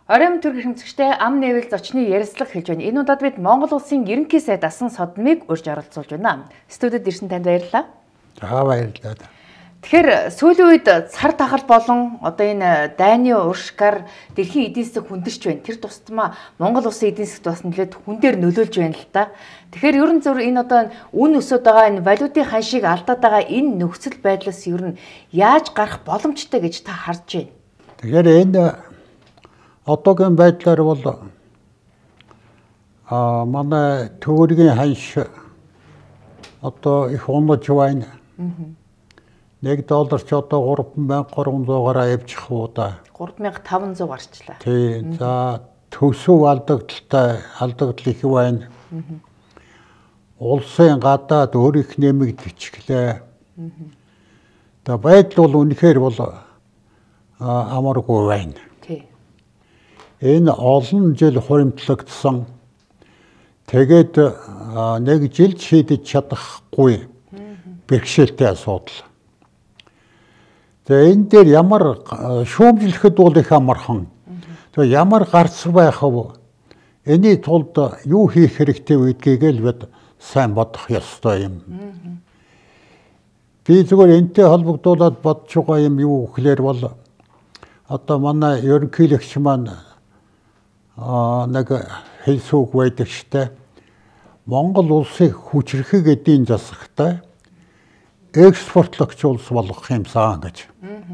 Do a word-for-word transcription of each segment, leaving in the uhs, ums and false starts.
Оройн төр хэмжигчтэй ам нээвэл зочны ярилцлага хэлж байна. Энэ удаад бид Монгол улсын ерөнхий сайд асан содмыг урьж оролцуулж байна. Студид ирсэн танд баярлалаа. За баярлалаа. Тэгэхээр сүүлийн үед цар тахал болон одоо энэ дайны уршигар дэлхийн эдийн засаг хүндэрч байна. Тэр тусдмаа Монгол улсын эдийн засагт бас нөлөөд хүн дээр нөлөөлж байна л да. Тэгэхээр ерөн зөв энэ одоо үн өсөд байгаа энэ валютын ханшийг алдаад байгаа энэ нөхцөл байдлаас ер нь яаж гарах боломжтой гэж та харж байна? Тэгэхээр энэ одоогийн байдлаар бол а манай төгрөгийн ханш одоо их унаж байна. нэг доллар ч одоо гурван мянга гурван зуугаар авчих уу да. гурван мянга таван зуун гарчлаа. Тий. За төсөв алдагдaltaй алдагдал их байна. Улсын гадаад өөр их нэмэгдэжглээ. За байдал бол үнэхээр бол амаргүй байна. Тий. Энэ олон жил хуримтлагдсан. Тэгээд нэг жил шийдэж чадахгүй бэрхшээлтэй асуудал. Тэгээ энэ дээр ямар шүүмжлэхэд бол их амархан. Тэгээ ямар гарц байх вэ? Эний тулд юу хийх хэрэгтэй гэдгийг л бид сайн бодох ёстой юм. Би зүгээр энтэй холбогдуулаад бодож байгаа юм юу гэхээр бол одоо манай ерөнхийлөгч маань а нэг хэлсүүг байдаг штэ. Монгол улсыг хүчрхэг эдийн засагтай экспортлогч улс болгох юмсан гэж.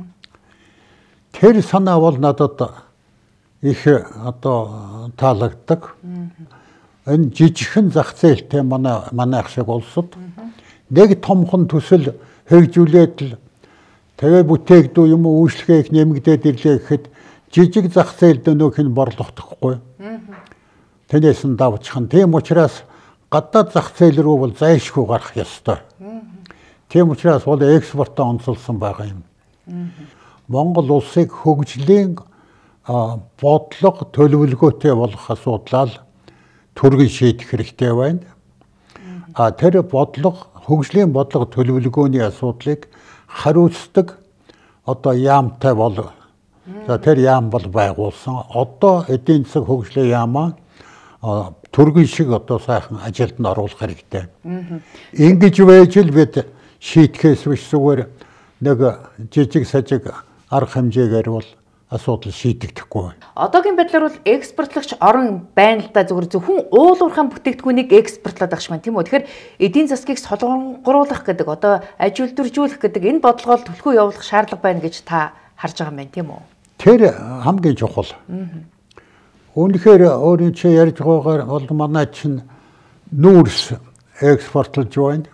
Тэр санаа бол надад их одоо таалагддаг. Энэ жижигхэн зах зээлтэй манай манайх шиг улсад нэг томхон төсөл хэрэгжүүлээд л тэгээ бүтээгдүү юм үйлчлэгийг нэмэгдээд ирлээ гэхэд жижиг зах зээл дөнөөх нь борлохдохгүй. Тэнэс нь давчихна. Тийм учраас гадаад зах зээл рүү бол зайлшгүй гарах ёстой. Тийм учраас бол экспортоо онцолсон байгаа юм. Монгол улсыг хөгжлийн бодлого төлөвлөгөөтэй болох асуудлаа түргэн шийдэх хэрэгтэй байна. А тэр бодлого хөгжлийн бодлого төлөвлөгөөний асуудлыг хариуцдаг одоо яамтай бол за тэр яам бол байгуулсан. Одоо эдийн засаг хөгжлийн яамаа түргэн шиг одоо сайхан ажилд нь оруулах хэрэгтэй. Ингэж байж л бид шийтгэхээс биш зүгээр нэг жижиг сажиг арга хэмжээгээр бол асуудал шийдэгдэхгүй. Одоогийн байдлаар бол экспортлагч орон байна л да зүгээр зөвхөн уулуурхайн бүтээгдэхүүнийг экспортлоод багш маань тийм үү. Тэгэхээр эдийн засгийг солонгоруулах гэдэг одоо ажилтуржуулах гэдэг энэ бодлогоор төлхөө явуулах шаардлага байна гэж та харж байгаа юм байна тийм үү? Тэр хамгийн чухал. Үнэхээр өөрийн чи ярьж байгаагаар бол манай чинь нүүрс экспортлж байна.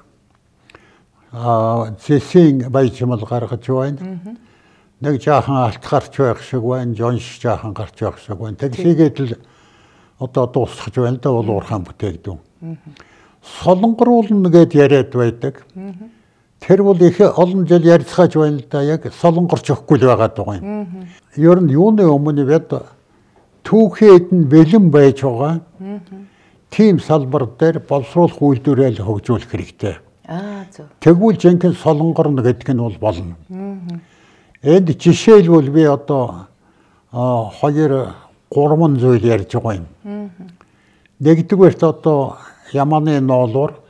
А зэсийн баяжмал гаргаж байна. Нэг жаахан алт гарч байх шиг байна, жонш жаахан гарч байх шиг байна. Тэгсийгээд л одоо дуусгаж байна да бол уурхаан бүтээгдэхүүн. Солонгоруулна гэд яриад байдаг. Тэр бол их олон жил ярьцгааж байна л да яг солонгорч өгөхгүй л байгаад байгаа юм. Ер нь юуны өмнө бид түүхэд нь бэлэн байж байгаа. Тийм салбар дээр боловсруулах үйлдвэрээ хөгжүүлэх хэрэгтэй. Аа зөв. Тэгвэл жинхэнэ солонгорно гэдэг нь бол болно. Энд жишээлбэл би одоо хоёр гурван зүйл ярьж байгаа юм. Нэгдүгээрт одоо Яманы ноолуур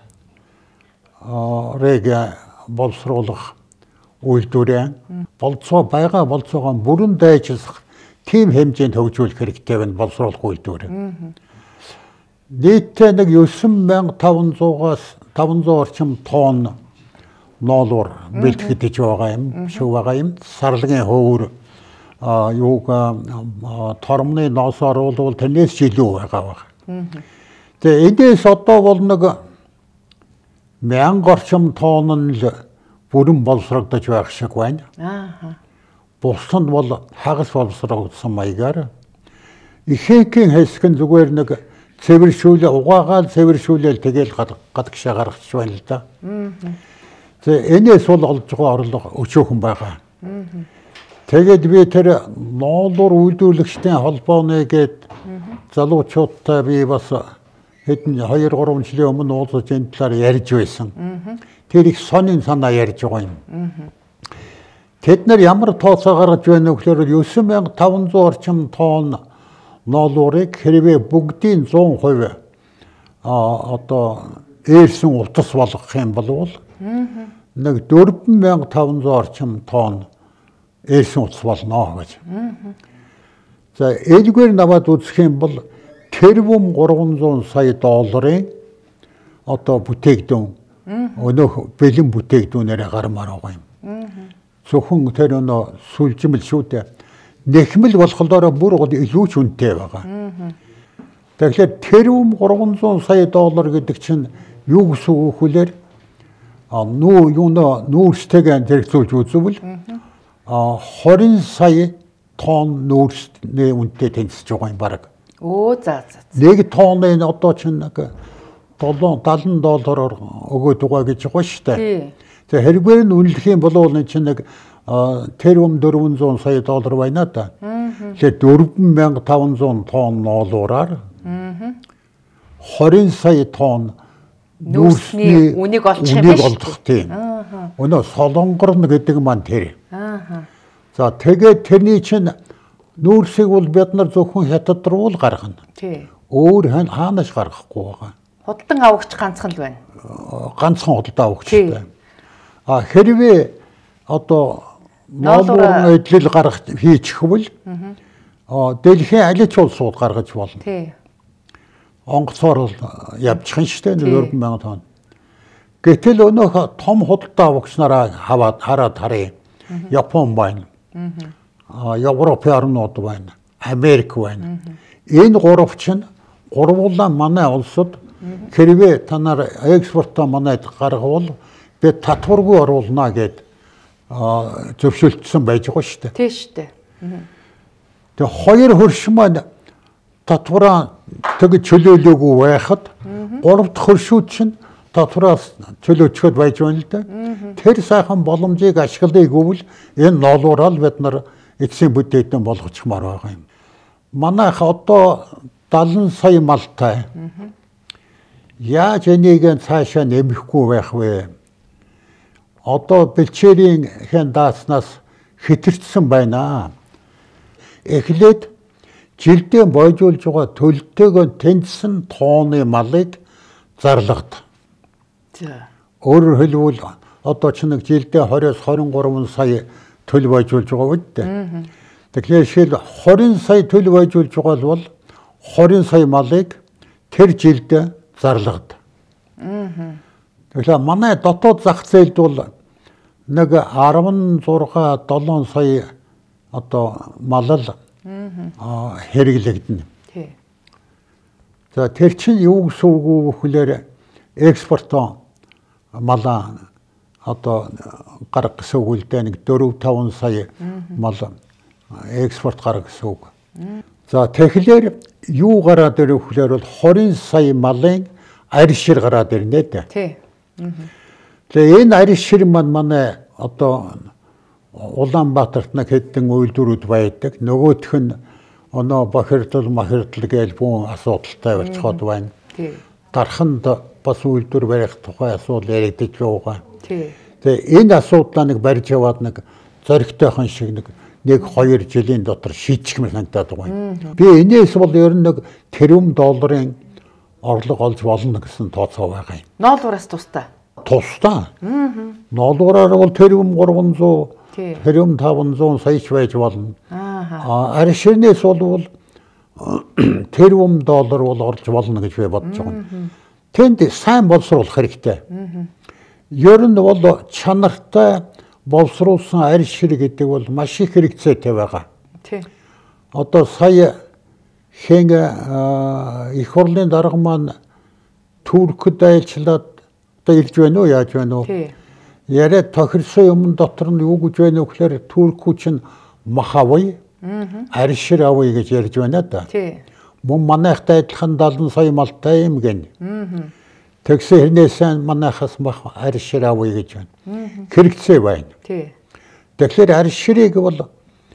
рега боловсруулах үйлдвэрээ болцоо байгаа болцоогоо бүрэн дайжсах тийм хэмжээнд хөгжүүлэх хэрэгтэй байна боловсруулах үйлдвэр. Нийтдээ нэг девять мянга таван зуугаас таван зуун орчим тонн ноолуур бэлтгэж байгаа юм, шүү байгаа юм. Сарлагын хөвөр юуг тормны ноос оруулвал тэрнээс илүү байгаа баг. Тэгээ энэс одоо бол нэг мянга орчим тонн л бүрэн боловсрогдож байх шиг байна. Аа. Бусдад бол хагас боловсрогдсон маягаар ихэнхийн хэсэг нь зүгээр нэг цэвэршүүлээ угаагаал цэвэршүүлээл тэгэл гадагшаа гаргачих байна л да. Тэгээ энэс бол олж байгаа орлого өчөөхөн байгаа. Тэгээд би тэр ноолуур үйлдвэрлэгчдийн холбооны гээд залуучуудтай би бас хэдэн хоёр гурван жилийн өмнө уулзаж энэ талаар ярьж байсан. Тэр их сонин санаа ярьж байгаа юм. Тэд нар ямар тооцоо гаргаж байна вэ гэхээр девять мянга таван зуун орчим тонн ноолуурыг хэрвээ бүгдийн зуун хувь а одоо ээлсэн утас болгох юм бол нэг дөрвөн мянга таван зуун орчим тонн ээлсэн утас болно гэж. За ээлгээр наваад үзэх юм бол тэрбум гурван зуун сая долларын одоо бүтээгдэхүүн өнөөх бэлэн бүтээгдэхүүнээр гармаар байгаа юм. Зөвхөн тэр өнөө сүлжмэл шүү дээ. Нэхмэл болохоор бүр илүү ч үнэтэй байгаа. Тэгэхээр тэрбум гурван зуун сая доллар гэдэг чинь юу гэсэн үг вүлэр а нүү юунаа нүүрстэйгээ зэрэгцүүлж үзвэл а двадцать сая тонн нүүрсний үнэтэй тэнцэж байгаа юм баг. Оо за за. Нэг тонны одоо чинь нэг седемдесет доллараар өгөөд байгаа гэж байгаа шүү дээ. Тэгээ хэрвээ нь үнэлэх юм бол энэ чинь нэг тэрбум дөрвөн зуун сая доллар байна да. Тэгээ дөрвөн мянга таван зуун тонн ноолуураар двадцать сая тонн нүүрсний үнийг олчих юм байна. Олдох тийм. Өнөө солонгорн гэдэг маань тэр. За тэгээд тэрний чинь нүүрсийг бол бид нар зөвхөн хятад руу л гаргана. Тий. Өөр хаанаас гаргахгүй байгаа. Худалдан авагч ганцхан л байна. Ганцхан худалдан авагчтай. А хэрвээ одоо ноолуурын эдлэл гаргах хийчихвэл а дэлхийн аль ч улсууд гаргаж болно. Тий. Онгоцоор явчихна шүү дээ дөрвөн мянга тонн. Гэтэл өнөөх том худалдан авагч нараа хаваад хараад харъя. Япон байна. Европын орнууд байна. Америк байна. Энэ гуравч нь гурвуулаа манай улсад хэрвээ та нар экспортоо манайд гаргавал би татваргүй оруулна гэд зөвшөөрсөн байж байгаа шүү дээ. Тийм шүү дээ. Тэгээ хоёр хөрш маань татвараа тэгж чөлөөлөөгүй байхад гурав дахь хөршүүд чинь татвараас чөлөөчгöd байж байна л да. Тэр сайхан боломжийг ашиглая гэвэл энэ ноолуураа л бид нар эцсийн бүтээгдэхүүн болгочихмаар байгаа юм. Манайх одоо седемдесет сая малтай. Яаж энийг цаашаа нэмэхгүй байх вэ? Одоо бэлчээрийн хэн дааснаас хэтэрчсэн байна. Эхлээд жилдээ бойжуулж байгаа төлөлтөөгөө тэнцсэн тонны малыг зарлахад. За. Өөрөөр хэлбэл одоо ч нэг жилдээ двадцать-с двадцать три сая төл бойжуулж байгаа үед. Тэгэхээр шил двадцать сая төл бойжуулж байгаа бол двадцать сая малыг тэр жилдээ зарлахад. Тэгэхээр манай дотоод зах зээлд бол нэг шестнадцать семь сая одоо малал хэрэглэгдэнэ. Тий. За тэр чинь юу гэсэн үг вэ гэхээр экспортоо малаа одоо гарах гэсэн үг л дээ нэг четыре пять сая мал экспорт гарах гэсэн үг. За тэгэхээр юу гараад ирэх вөхлөөр бол двадцать сая малын арь шир гараад ирнэ дээ. Тий. Тэгээ энэ арь шир маань манай одоо Улаанбаатарт нэг хэдэн үйлдвэрүүд байдаг. Нөгөөх нь оноо бохирдол махирдал гээл бүх асуудалтай болчиход байна. Тий. Дарханд бас үйлдвэр барих тухай асуудал яригдж байгаа. Тий. Тэгээ энэ асуудлаа нэг барьж яваад нэг зоригтойхон шиг нэг нэг хоёр жилийн дотор шийдчих юм санагдаад байгаа юм. Би энэс бол ер нь нэг тэрбум долларын орлого олж болно гэсэн тооцоо байгаа юм. Ноолуураас тустай. Тустай. Ноолуураар бол тэрбум гурван зуун тэрбум таван зуун саяч байж болно. Аа арь ширнээс бол тэрбум доллар бол орж болно гэж би бодож байгаа. Тэнд сайн боловсруулах хэрэгтэй. Ер нь бол чанартай боловсруулсан арь шир гэдэг бол маш их хэрэгцээтэй байгаа. Тий. Одоо сая хэн их хурлын дарга маань Туркд айлчлаад одоо ирж байна уу яаж байна уу? Тий. Яриад тохирсон юм дотор нь юу гэж байна вэ гэхээр Туркууд чинь мах авъя, арь шир авъя гэж ярьж байна да. Тий. Мөн манайхтай адилхан седемдесет сая малтай юм гэн. Тэгсэн хэрнээсээ манайхаас мах арь шир авъя гэж байна. Хэрэгцээ байна. Тий. Тэгэхээр арь ширийг бол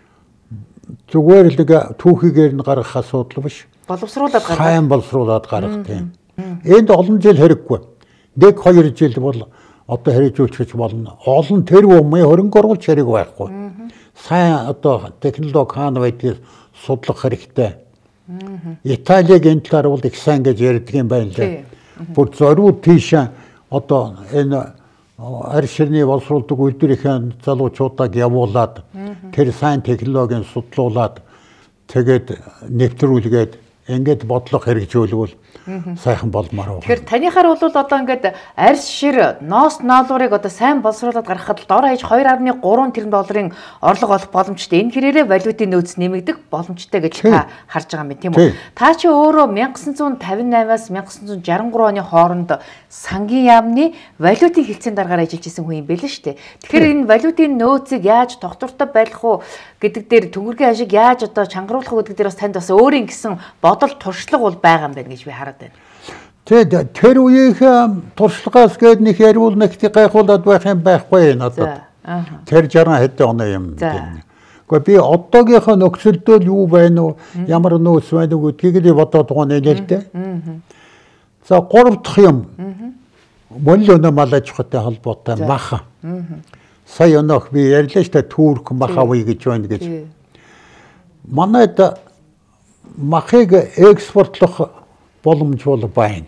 зүгээр л түүхийгээр нь гаргах асуудал биш. Боловсруулаад гаргах. Сайн боловсруулаад гаргах тийм. Энд олон жил хэрэггүй. Нэг хоёр жил бол одоо хэрэгжүүлчих болно. Олон тэрбум хөрөнгө оруулалт хэрэг байхгүй. Сайн одоо технологи хаана байдгийг судлах хэрэгтэй. Италиг энэ талаар бол их сайн гэж ярьдаг юм байна лээ. Бүр зориуд тийш одоо энэ арь ширний боловсруулдаг үйлдвэрийн залуучуудыг явуулаад тэр сайн технологийн судлуулад тэгээд нэвтрүүлгээд ингээд бодлого хэрэгжүүлвэл сайхан болмоор байна. Тэгэхээр танихаар бол одоо ингээд арьс шир ноос наалуурыг одоо сайн боловсруулад гаргахад дор хаяж two point three тэрбум долларын орлого олох боломжтой. Энэ хэрээрээ валютын нөөц нэмэгдэх боломжтой гэж та харж байгаа юм байна тийм үү? Та чи өөрөө one thousand nine hundred fifty-eight-аас one thousand nine hundred sixty-three оны хооронд сангийн яамны валютын хилцээний дараагаар ажиллаж исэн хүн юм байл шүү дээ. Тэгэхээр энэ валютын нөөцийг яаж тогтвортой байлгах уу гэдэг дээр төгрөгийн ашиг яаж одоо чангаруулах уу гэдэг дээр бас танд бас өөрийн гэсэн бодол туршлага бол байгаа юм байна гэж би хараад байна. Тэгээд тэр үеийн туршлагаас гээд нэг ярил нэгт гайхуулаад байх юм байхгүй надад. Тэр sixty хэдэн оны юм тийм. Гэхдээ би одоогийнхоо нөхцөлдөө юу байна уу, ямар нөөц байна уу гэдгийг л бодоод байгаа нэ л дээ. За гурав дахь юм. Монлоно мал аж ахуйтай холбоотой маха. Сая өнөөх би ярьлаа шүү дээ Турк махавыг гэж байна гэж. Манайд махыг экспортлох боломж бол байна.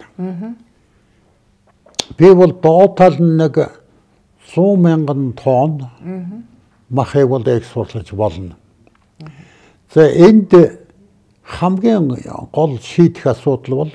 Би бол доотал нэг one hundred мянган тонн махыг бол экспортлож болно. За энд хамгийн гол шийдэх асуудал бол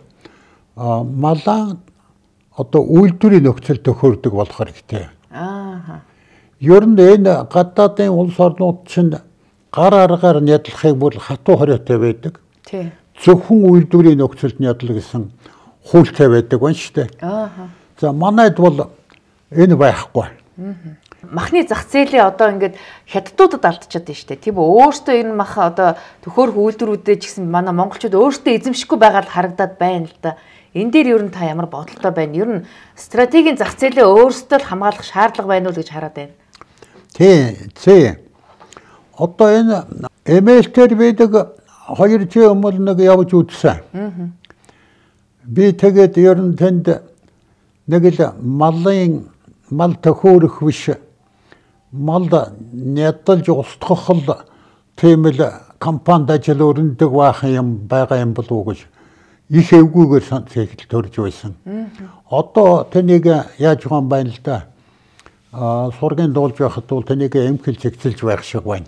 малаа одоо үйлдвэрийн нөхцөл төхөөрдөг болох хэрэгтэй. Аа. Ер нь энэ гадаадын улс орнууд чинь гар аргаар нядлахыг бүр хатуу хориотой байдаг. Тий. Зөвхөн үйлдвэрийн нөхцөлд нядлах гэсэн хуультай байдаг байна шүү дээ. Аа. За манайд бол энэ байхгүй. Махны зах зээлээ одоо ингээд хятадуудад алдчихад байна шүү дээ. Тийм үү? Өөртөө энэ мах одоо төхөөрөх үйлдвэрүүдээ ч гэсэн манай монголчууд өөртөө эзэмшихгүй байгаа л харагдаад байна л да. Энэ дээр ер нь та ямар бодолтой байна? Ер нь стратегийн зах зээлээ өөрсдөө л хамгаалах шаардлага байна уу гэж хараад байна. Тий, тий. Одоо энэ эмээлтэр байдаг two жил өмнө нэг явж үзсэн. Би тэгээд ер нь тэнд нэг л малын мал төхөөрөх биш мал нядалж устгах л тийм л компанид ажил өрнөдөг байх юм байгаа юм болов уу гэж их эвгүйгээр санал төрж байсан. Одоо тэнийг яаж байгаа юм байна л да. А сургын дуулж байхад бол тэнийг эмхэл цэгцэлж байх шиг байна.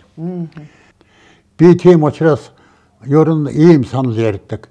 Би тийм учраас ер нь ийм санал ярьдаг.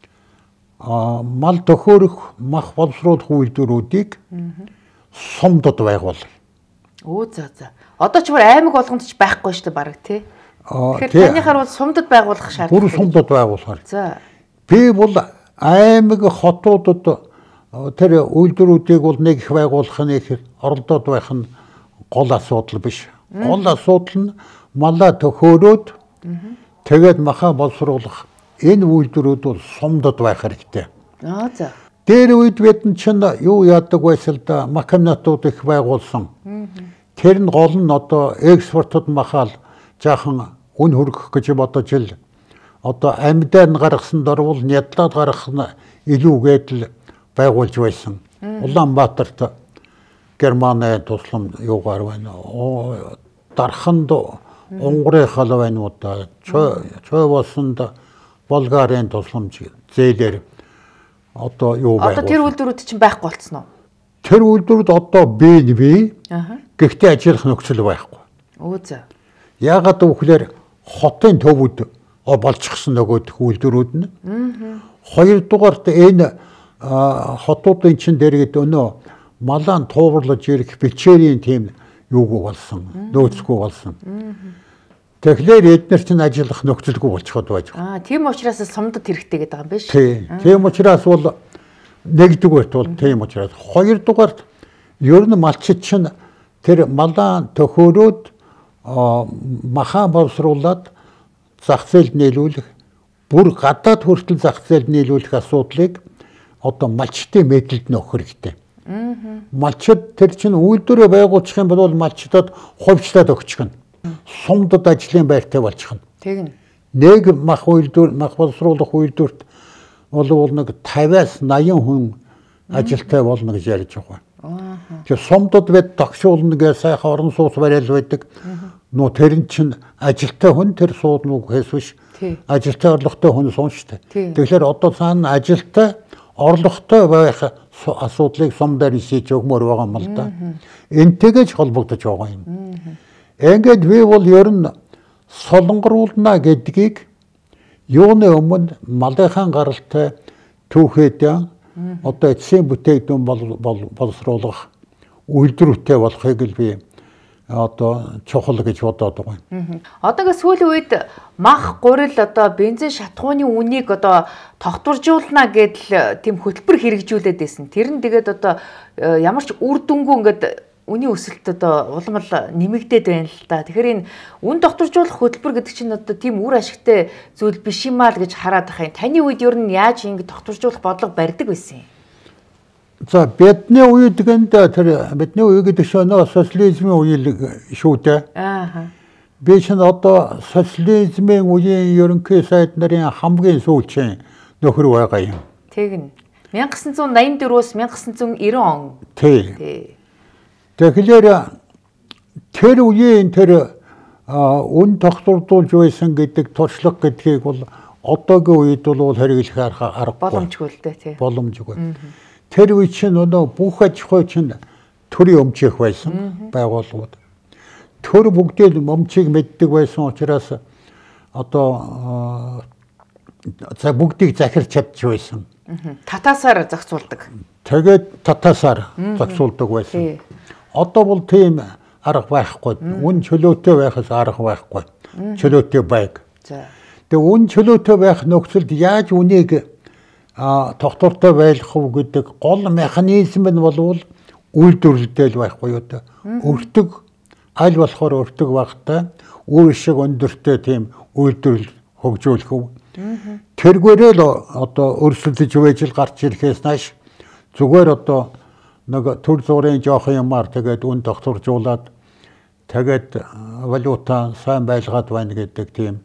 А мал төхөөрөх мах боловсруулах үйлдвэрүүдийг сумдад байгуул. Оо за за. Одоо ч бүр аймаг болгонд ч байхгүй шүү дээ бараг тий. Тэгэхээр танихаар бол сумдад байгуулах шаардлага. Бүр сумдад байгуулахар. За. Би бол аймаг хотуудад тэр үйлдвэрүүдийг бол нэг их байгуулах нь их оролдоод байх нь гол асуудал биш. Гол асуудал нь малаа төхөөрөөд тэгээд маха боловсруулах энэ үйлдвэрүүд бол сумдад байх хэрэгтэй. Аа за. Тэр үед бид чинь юу яадаг байсан л да макинатууд их байгуулсан. Тэр нь гол нь одоо экспортод махаал жаахан үн хөргөх гэж бодож ил одоо амьдаа нь гаргасан дорвол нядлаад гаргах нь илүүгээд л байгуулж байсан. Улаанбаатарт Германы туслам юугаар байна. Дарханд Унгарын хал байна уу да. Чойвосонд Болгарын тусламж зээлэр одоо юу байгуул. Одоо тэр үйлдвэрүүд чинь байхгүй болцсон уу? Тэр үйлдвэрүүд одоо бий бий. Гэхдээ ажиллах нөхцөл байхгүй. Оо за. Яагаад гэвэл хотын төвүүд болчихсон нөгөөх үйлдвэрүүд нь. Хоёрдугаарт энэ хотуудын чин дэргэд өнөө малаан туурлаж ирэх бичээрийн тийм юугүй болсон. Нөөцгүй болсон. Тэгэхээр эдгээр чинь ажиллах нөхцөлгүй болчиход байж байгаа. Аа, тийм учраас сумдад хэрэгтэй гэдэг юм байна шүү. Тийм. Тийм учраас бол нэгдүгээрт бол тийм учраас хоёрдугаарт ер нь малчид чинь тэр малаа төхөөрөөд маха боловсруулад зах зээлд нийлүүлэх бүр гадаад хүртэл зах зээлд нийлүүлэх асуудлыг одоо малчдын мэдлэлд нөхөх хэрэгтэй. Малчид тэр чинь үйлдвэрээ байгуулчих юм бол малчдад хувьчлаад өгчих нь. Сумдад ажлын байртай болчих нь. Тэгнь. Нэг мах үйлдвэр, мах боловсруулах үйлдвэрт бол нэг fifty-аас eighty хүн ажилтай болно гэж ярьж байгаа. Тэгэхээр сумдад бид тогшуулна гэж сайхан орон сууц барайл байдаг. Нуу тэр чинь ажилтай хүн тэр сууднуу гэхээс биш Ажилтай орлоготой хүн сун шүү дээ. Тэгэхээр одоо цаана ажилтай орлоготой байх асуудлыг сум дээр шийдэж өгмөр байгаа юм л да. Энтэйгэж холбогдож байгаа юм. Ингээд би бол ер нь солонгоруулна гэдгийг юуны өмнө малынхаа гаралтай түүхэд одоо эцсийн бүтээгдэхүүн боловсруулах үйлдвэртэй болохыг л би одоо чухал гэж бодоод байгаа юм. Одоогийн сүүлийн үед мах гурил одоо бензин шатхууны үнийг одоо тогтворжуулна гэдэл тийм хөтөлбөр хэрэгжүүлээд байсан. Тэр нь тэгээд одоо ямар ч үр дүнгүй ингээд үний өсөлт одоо улам л нэмэгдээд байна л да. Тэгэхээр энэ үн тогтворжуулах хөтөлбөр гэдэг чинь одоо тийм үр ашигтай зүйл биш юм аа л гэж хараад байгаа юм. Таны үед ер нь яаж ингэ тогтворжуулах бодлого барьдаг байсан юм? За бидний үед гэнд тэр бидний үе гэдэг чинь социализмын үе шүү дээ. Аа. Би чинь одоо социализмын үеийн ерөнхий сайд нарын хамгийн сүүлчийн нөхөр байгаа юм. Тэгнь. мянга гэсэн зуун найман дөрвөөс мянга гэсэн зуун найман он. Тий. Тэгэхээр тэр үеийн тэр үн тогтвордуулж байсан гэдэг туршлага гэдгийг бол одоогийн үед бол хэрэглэх аргагүй. Боломжгүй л дээ тий. Боломжгүй. Тэр үе чинь өнөө бүх аж ахуй чинь төрийн өмчөх байсан байгууллагууд. Төр бүгдээ өмчийг мэддэг байсан учраас одоо за бүгдийг захирч чадж байсан. Татаасаар зохицуулдаг. Тэгээд татаасаар зохицуулдаг байсан. Одоо бол тийм арга байхгүй. Үн чөлөөтэй байхаас арга байхгүй. Чөлөөтэй байг. За. Тэгээ үн чөлөөтэй байх нөхцөлд яаж үнийг тогтвортой байлгах уу гэдэг гол механизм нь болвол үйлдвэрлэлтэй байхгүй юу та. Өртөг аль болохоор өртөг багтай үр шиг өндөртэй тийм үйлдвэрлэл хөгжүүлэх үү. Тэргээрээ л одоо өрсөлдөж байж л гарч ирэхээс нааш зүгээр одоо нэг төр зургийн жоох юмар тэгээд үн тогтворжуулаад тэгээд валюта сайн байлгаад байна гэдэг тийм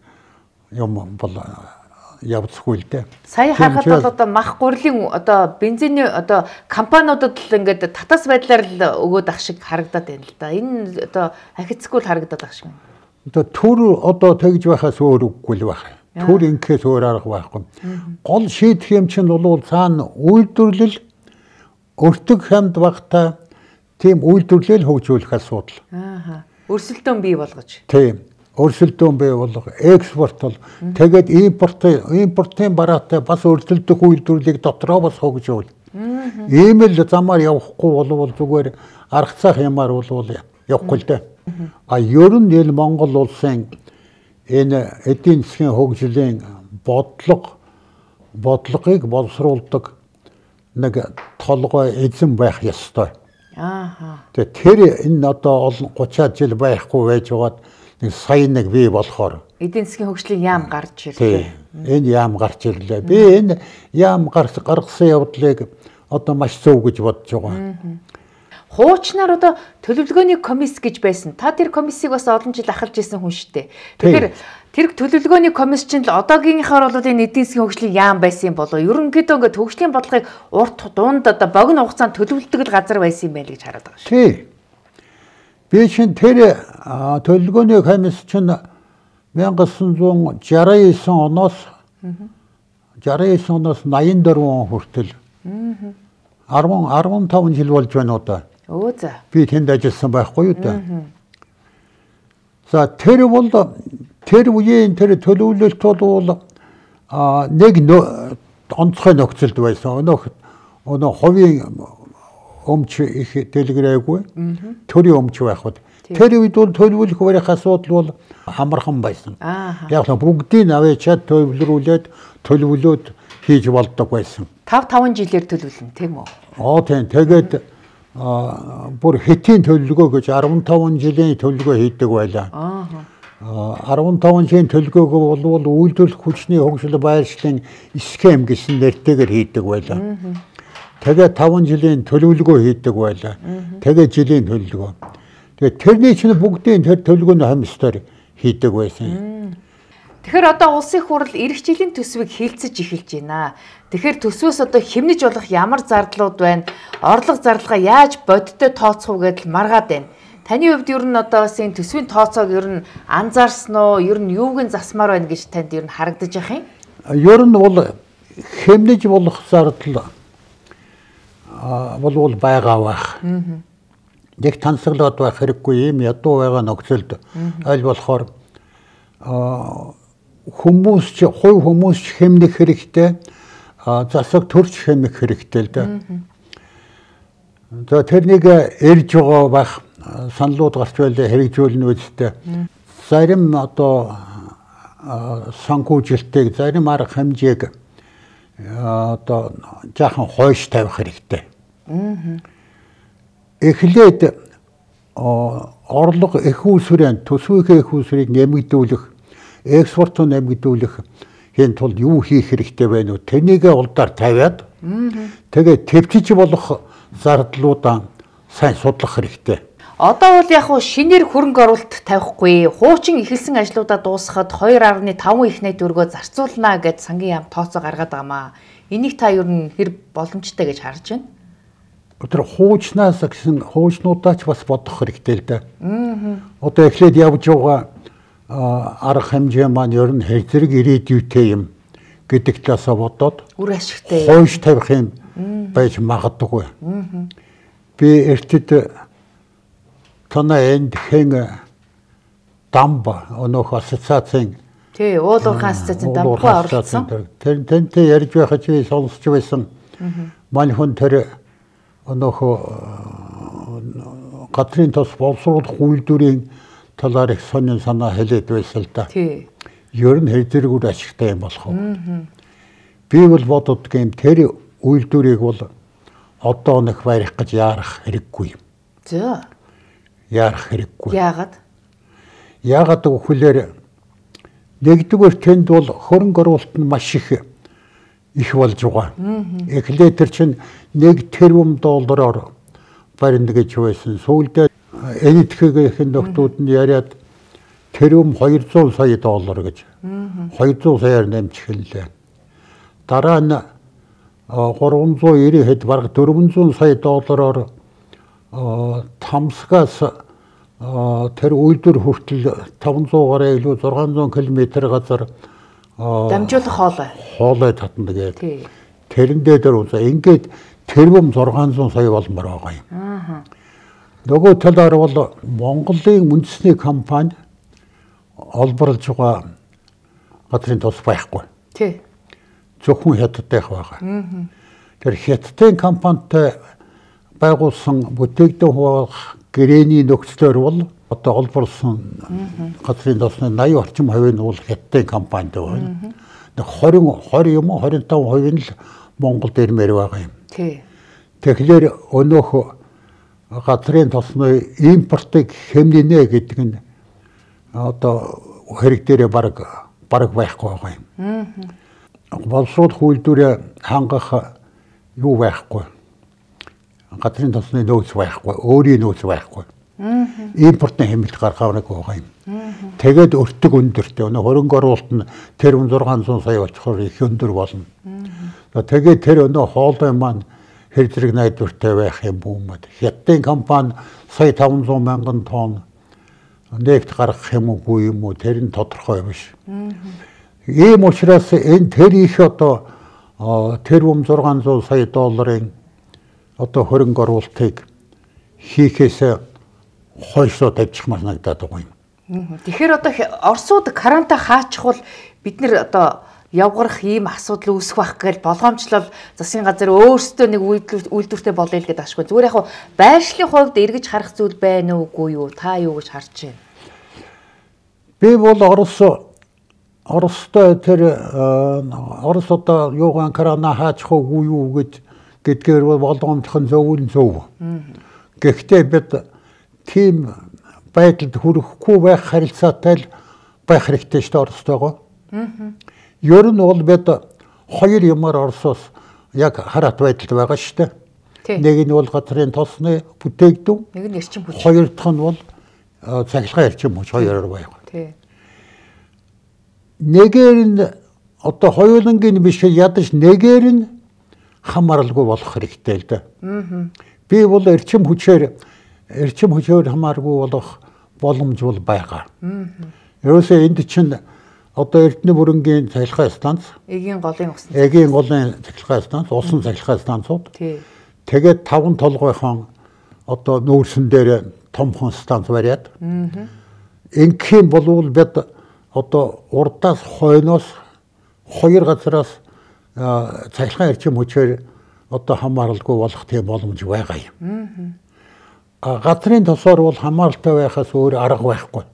юм бол явцгүй л дээ. Сая харахад бол одоо мах гурилын одоо бензиний одоо компаниудад л ингээд татас байдлаар л өгөөд ах шиг харагдаад байна л да. Энэ одоо ахицгүй л харагдаад ах шиг байна. Одоо төр одоо тэгж байхаас өөр үгүй л байх. Төр инкээс өөр арга байхгүй. Гол шийдэх юм чинь бол цаана үйлдвэрлэл өртөг хамт багтаа тийм үйлдвэрлэл хөгжүүлэх асуудал. Аа. Өрсөлдөөн бий болгож. Тийм. Өрсөлдөөн бий болгох, экспорт бол тэгээд импорт импортын бараатай бас өрсөлдөх үйлдвэрлэлийг дотроо бас хөгжүүл. Ийм л замаар явахгүй болвол зүгээр аргацах юмар болвол явахгүй л дээ. А ер нь ил Монгол улсын энэ эдийн засгийн хөгжлийн бодлого бодлогыг боловсруулдаг нэг толгой эзэн байх ёстой. Аа. Тэгээд тэр энэ одоо олон гучаад жил байхгүй байж байгаад нэг сая нэг бий болохоор эдийн засгийн хөгжлийн яам гарч ирлээ. Энэ яам гарч ирлээ. Би энэ яам гарч гаргасан явдлыг одоо маш зөв гэж бодож байгаа. Хуучнаар одоо төлөвлөгөөний комисс гэж байсан. Та тэр комиссийг бас олон жил ахалж ирсэн хүн шүү дээ. Тэгэхээр тэр төлөвлөгөөний комисс чинь л одоогийнхаар бол энэ эдийн засгийн хөгжлийн яам байсан юм болоо. Ерөнхийдөө ингээд хөгжлийн бодлогыг урт дунд одоо богино хугацаанд төлөвлөдөг л газар байсан юм байл гэж хараад байгаа шүү. Тий. Би чинь тэр төлөвлөгөөний комисс чинь мянга девятьсот шестьдесят девять оноос шестьдесят девять оноос найман дөрвөн он хүртэл десять десяттай жил болж байна одоо. Өө за. Би тэнд ажилласан байхгүй юу та. За тэр бол тэр үеийн тэр төлөвлөлт бол нэг онцгой нөхцөлд байсан. Өнөөх өнөө хувийн өмч их дэлгэрээгүй. Төрийн өмч байхад. Тэр үед бол төлөвлөх барих асуудал бол хамархан байсан. Яг л бүгдийг аваачаад төлөвлөрүүлээд төлөвлөөд хийж болдог байсан. тавь таван жилээр төлөвлөн тийм үү? Аа тийм. Тэгээд бүр хэтийн төлөвлөгөө гэж десять жилийн төлөвлөгөө хийдэг байлаа. Аа. десять жилийн төлөвлөгөөгөө бол үйлдвэрлэх хүчний хөгжил байршлын схем гэсэн нэртэйгээр хийдэг байлаа. Тэгээд таван жилийн төлөвлөгөө хийдэг байлаа. Тэгээд жилийн төлөвлөгөө. Тэгээд тэрний чинь бүгдийн тэр төлөвлөгөөний хамсдаар хийдэг байсан. Тэгэхээр одоо улсын хурал эх жилийн төсвийг хилцэж эхэлж байна. Тэгэхээр төсвөөс одоо хэмнэж болох ямар зардлууд байна? Орлого зарлагаа яаж бодиттой тооцох вэ гэдэл маргаад байна. Таны хувьд ер нь одоо бас энэ төсвийн тооцоог ер нь анзаарсан уу? Ер нь юуг нь засмаар байна гэж танд ер нь харагдаж байгаа юм? Ер нь бол хэмнэж болох зардал бол байгаа байх. Нэг тансаглаад байх хэрэггүй юм ядуу байгаа нөхцөлд аль болохоор хүмүүс ч хувь хүмүүс ч хэмнэх хэрэгтэй, засаг төрч хэмнэх хэрэгтэй л да. За тэрнийг эрж байгаа байх саналууд гарч байлаа хэрэгжүүлнэ үстэй. Зарим одоо санхүүжилтийг, зарим арга хэмжээг одоо жаахан хойш тавих хэрэгтэй. Эхлээд орлого их усрын төсвийнхээ их усрыг нэмэгдүүлэх, экспортыг нэмэгдүүлэх хийн тулд юу хийх хэрэгтэй байна вэ? Тэнийг улдаар тавиад тэгээд төвчж болох зардлуудаа сайн судлах хэрэгтэй. Одоо бол яг хуу шинээр хөрөнгө оруулалт тавихгүй, хуучин эхэлсэн ажлуудаа дуусгахад two point five их найт төгрөгөө зарцуулнаа гэж сангийн яам тооцоо гаргаад байгаамаа. Энийг та ер нь хэр боломжтой гэж харж байна? Тэр хуучнаас гэсэн хуучнуудаа ч бас бодох хэрэгтэй л да. Одоо эхлээд явж байгаа арга хэмжээ маань ер нь хэрэг ирээдүйтэй юм гэдэг талаасаа бодоод үр ашигтай хойш тавих юм байж магадгүй. Би эртэд танай энд хэн дамба өнөөх ассоциацийн тий уулуурхай ассоциацийн дамбаа оролцсон. Тэр тэнтэй ярьж байхад чи сонсч байсан. Мань хүн тэр өнөөх гадрын тос боловсруулах үйлдвэрийн талаар их сонин санаа хэлээд байсан л да. Тий. Ер нь хэрэг ашигтай юм болох уу? Би бол боддог юм тэр үйлдвэрийг бол одоо нэг барих гэж яарах хэрэггүй. За. Яарах хэрэггүй. Яагаад? Яагаад гэвэл нэгдүгээр тэнд бол хөрөнгө оруулалт нь маш их их болж байгаа. Эхлээд тэр чинь нэг тэрбум доллараар барина гэж байсан. Сүүлдээ энэтхэгийн нөхдүүд нь яриад тэрбум two hundred сая доллар гэж. two hundred саяар нэмж эхэллээ. Дараа нь three ninety хэд бараг four hundred сая доллараар Тамсгаас тэр үйлдвэр хүртэл five hundred гаруй илүү six hundred км газар дамжуулах хоолой. Хоолой татна гэдэг. Тэрэндээ дээр үзээ ингээд тэрбум six hundred сая болмоор байгаа юм. Аа. Нөгөө талаар бол Монголын үндэсний компани олборлж байгаа газрын тус байхгүй. Тий. Зөвхөн хятадтай байгаа. Аа. Тэр хятадын компанитай байгуулсан бүтээгдэхүүн хуваах гэрээний нөхцлөөр бол одоо олборлсон газрын тосны eighty орчим хувийн бол хятадын компанитай байна. twenty twenty юм уу twenty-five хувийн л Монголд ирмээр байгаа юм. Тий. Тэгэхээр өнөөх газрын тосны импортыг хэмнэнэ гэдэг нь одоо хэрэг дээрээ баг баг байхгүй байгаа юм. Боловсруулах үйлдвэрээ хангах юу байхгүй. Газрын тосны нөөц байхгүй, өөрийн нөөц байхгүй. Импортын хэмнэлт гаргахнаг байгаа юм. Тэгээд өртөг өндөртэй. Өнөө хөрөнгө оруулалт нь тэр six hundred сая очихоор их өндөр болно. Тэгээд тэр өнөө хоолой маань хэр зэрэг найдвартай байх юм бүүмэд. Хятадын компани сая five hundred мянган тонн нефт гаргах юм уу юм уу тэр нь тодорхой биш. Ийм учраас энэ тэр их одоо тэрбум six hundred сая долларын одоо хөрөнгө оруулалтыг хийхээс хойшоо тавьчих маш нагдаад байгаа юм. Тэгэхээр одоо Оросууд каранта хаачих бол бид нэр одоо явгарах ийм асуудал үүсэх байх гэж болгоомжлол засгийн газар өөрсдөө нэг үйлдвэртэй болъё л гэдэг ашгүй. Зүгээр яг байршлын хувьд эргэж харах зүйл байна уугүй юу? Та юу гэж харж байна? Би бол Орос Оростой тэр Орос одоо юугаан карана хаачих уугүй юу гэж гэдгээр бол болгоомжхон зөвүүн зөв. Гэхдээ бид тийм байдалд хүрэхгүй байх харилцаатай л байх хэрэгтэй шүү дээ Оростойгоо. Ер нь бол бид хоёр юмар Оросоос яг хараат байдалд байгаа шүү дээ. Нэг нь бол газрын тосны бүтээгдэхүүн, нэг нь эрчим хүч. Хоёр дахь нь бол цахилгаан эрчим хүч хоёроор байгаа. Тий. Нэгээр нь одоо хоёулангийн биш ядаж нэгээр нь хамааралгүй болох хэрэгтэй л дээ. Би бол эрчим хүчээр эрчим хөшөөр хамааргүй болох боломж бол байгаа. Ерөөсөө энд чинь одоо Эрдэнэ бүрэнгийн цахилгаан станц, Эгийн голын усан. Эгийн голын цахилгаан станц, усан цахилгаан станцууд. Тэгээд таван толгойхон одоо нүүрсэн дээр томхон станц бариад. Ингийн болвол бид одоо урдаас хойноос хоёр газраас цахилгаан эрчим хүчээр одоо хамааралгүй болох тийм боломж байгаа юм. А газрын тосоор бол хамааралтай байхаас өөр арга байхгүй.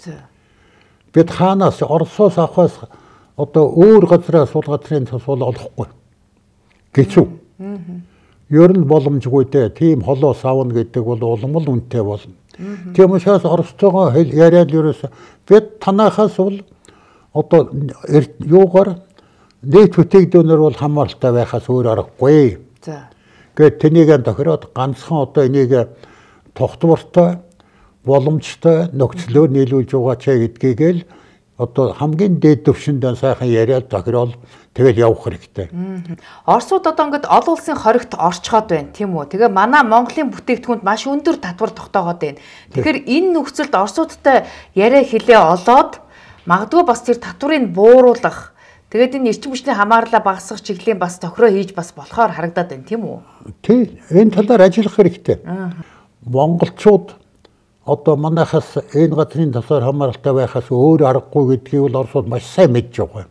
Бид хаанаас Оросоос авахаас одоо өөр газраас сул газрын тос бол олохгүй. Гэцүү. Ер нь боломжгүй дээ. Тийм холоос авна гэдэг бол улам л үнэтэй болно. Тийм учраас Оростойгоо яриад ерөөс бид танахаас бол одоо юугаар нийт бүтээгдэхүүнээр бол хамааралтай байхаас өөр аргагүй. За. Гэт тэнийг тохироод ганцхан одоо энийг тогтвортой, боломжтой нөхцлөөр нийлүүлж байгаач гэдгийг л одоо хамгийн дээд түвшиндээ сайхан яриад тохирол тэгэл явах хэрэгтэй. Оросууд одоо ингээд олон улсын хоригт орчхоод байна тийм үү. Тэгээ манай Монголын бүтээгдэхүүнд маш өндөр татвар тогтоогоод байна. Тэгэхээр энэ нөхцөлд Оросуудтай яриа хэлээ олоод магадгүй бас тэр татварыг бууруулах тэгээд энэ эрчим хүчний хамаарлаа багасгах чиглэлийн бас тохироо хийж бас болохоор харагдаад байна тийм үү? Тий, энэ талаар ажиллах хэрэгтэй. Монголчууд одоо манайхаас энэ газрын тосоор хамааралтай байхаас өөр аргагүй гэдгийг бол Оросууд маш сайн мэдж байгаа.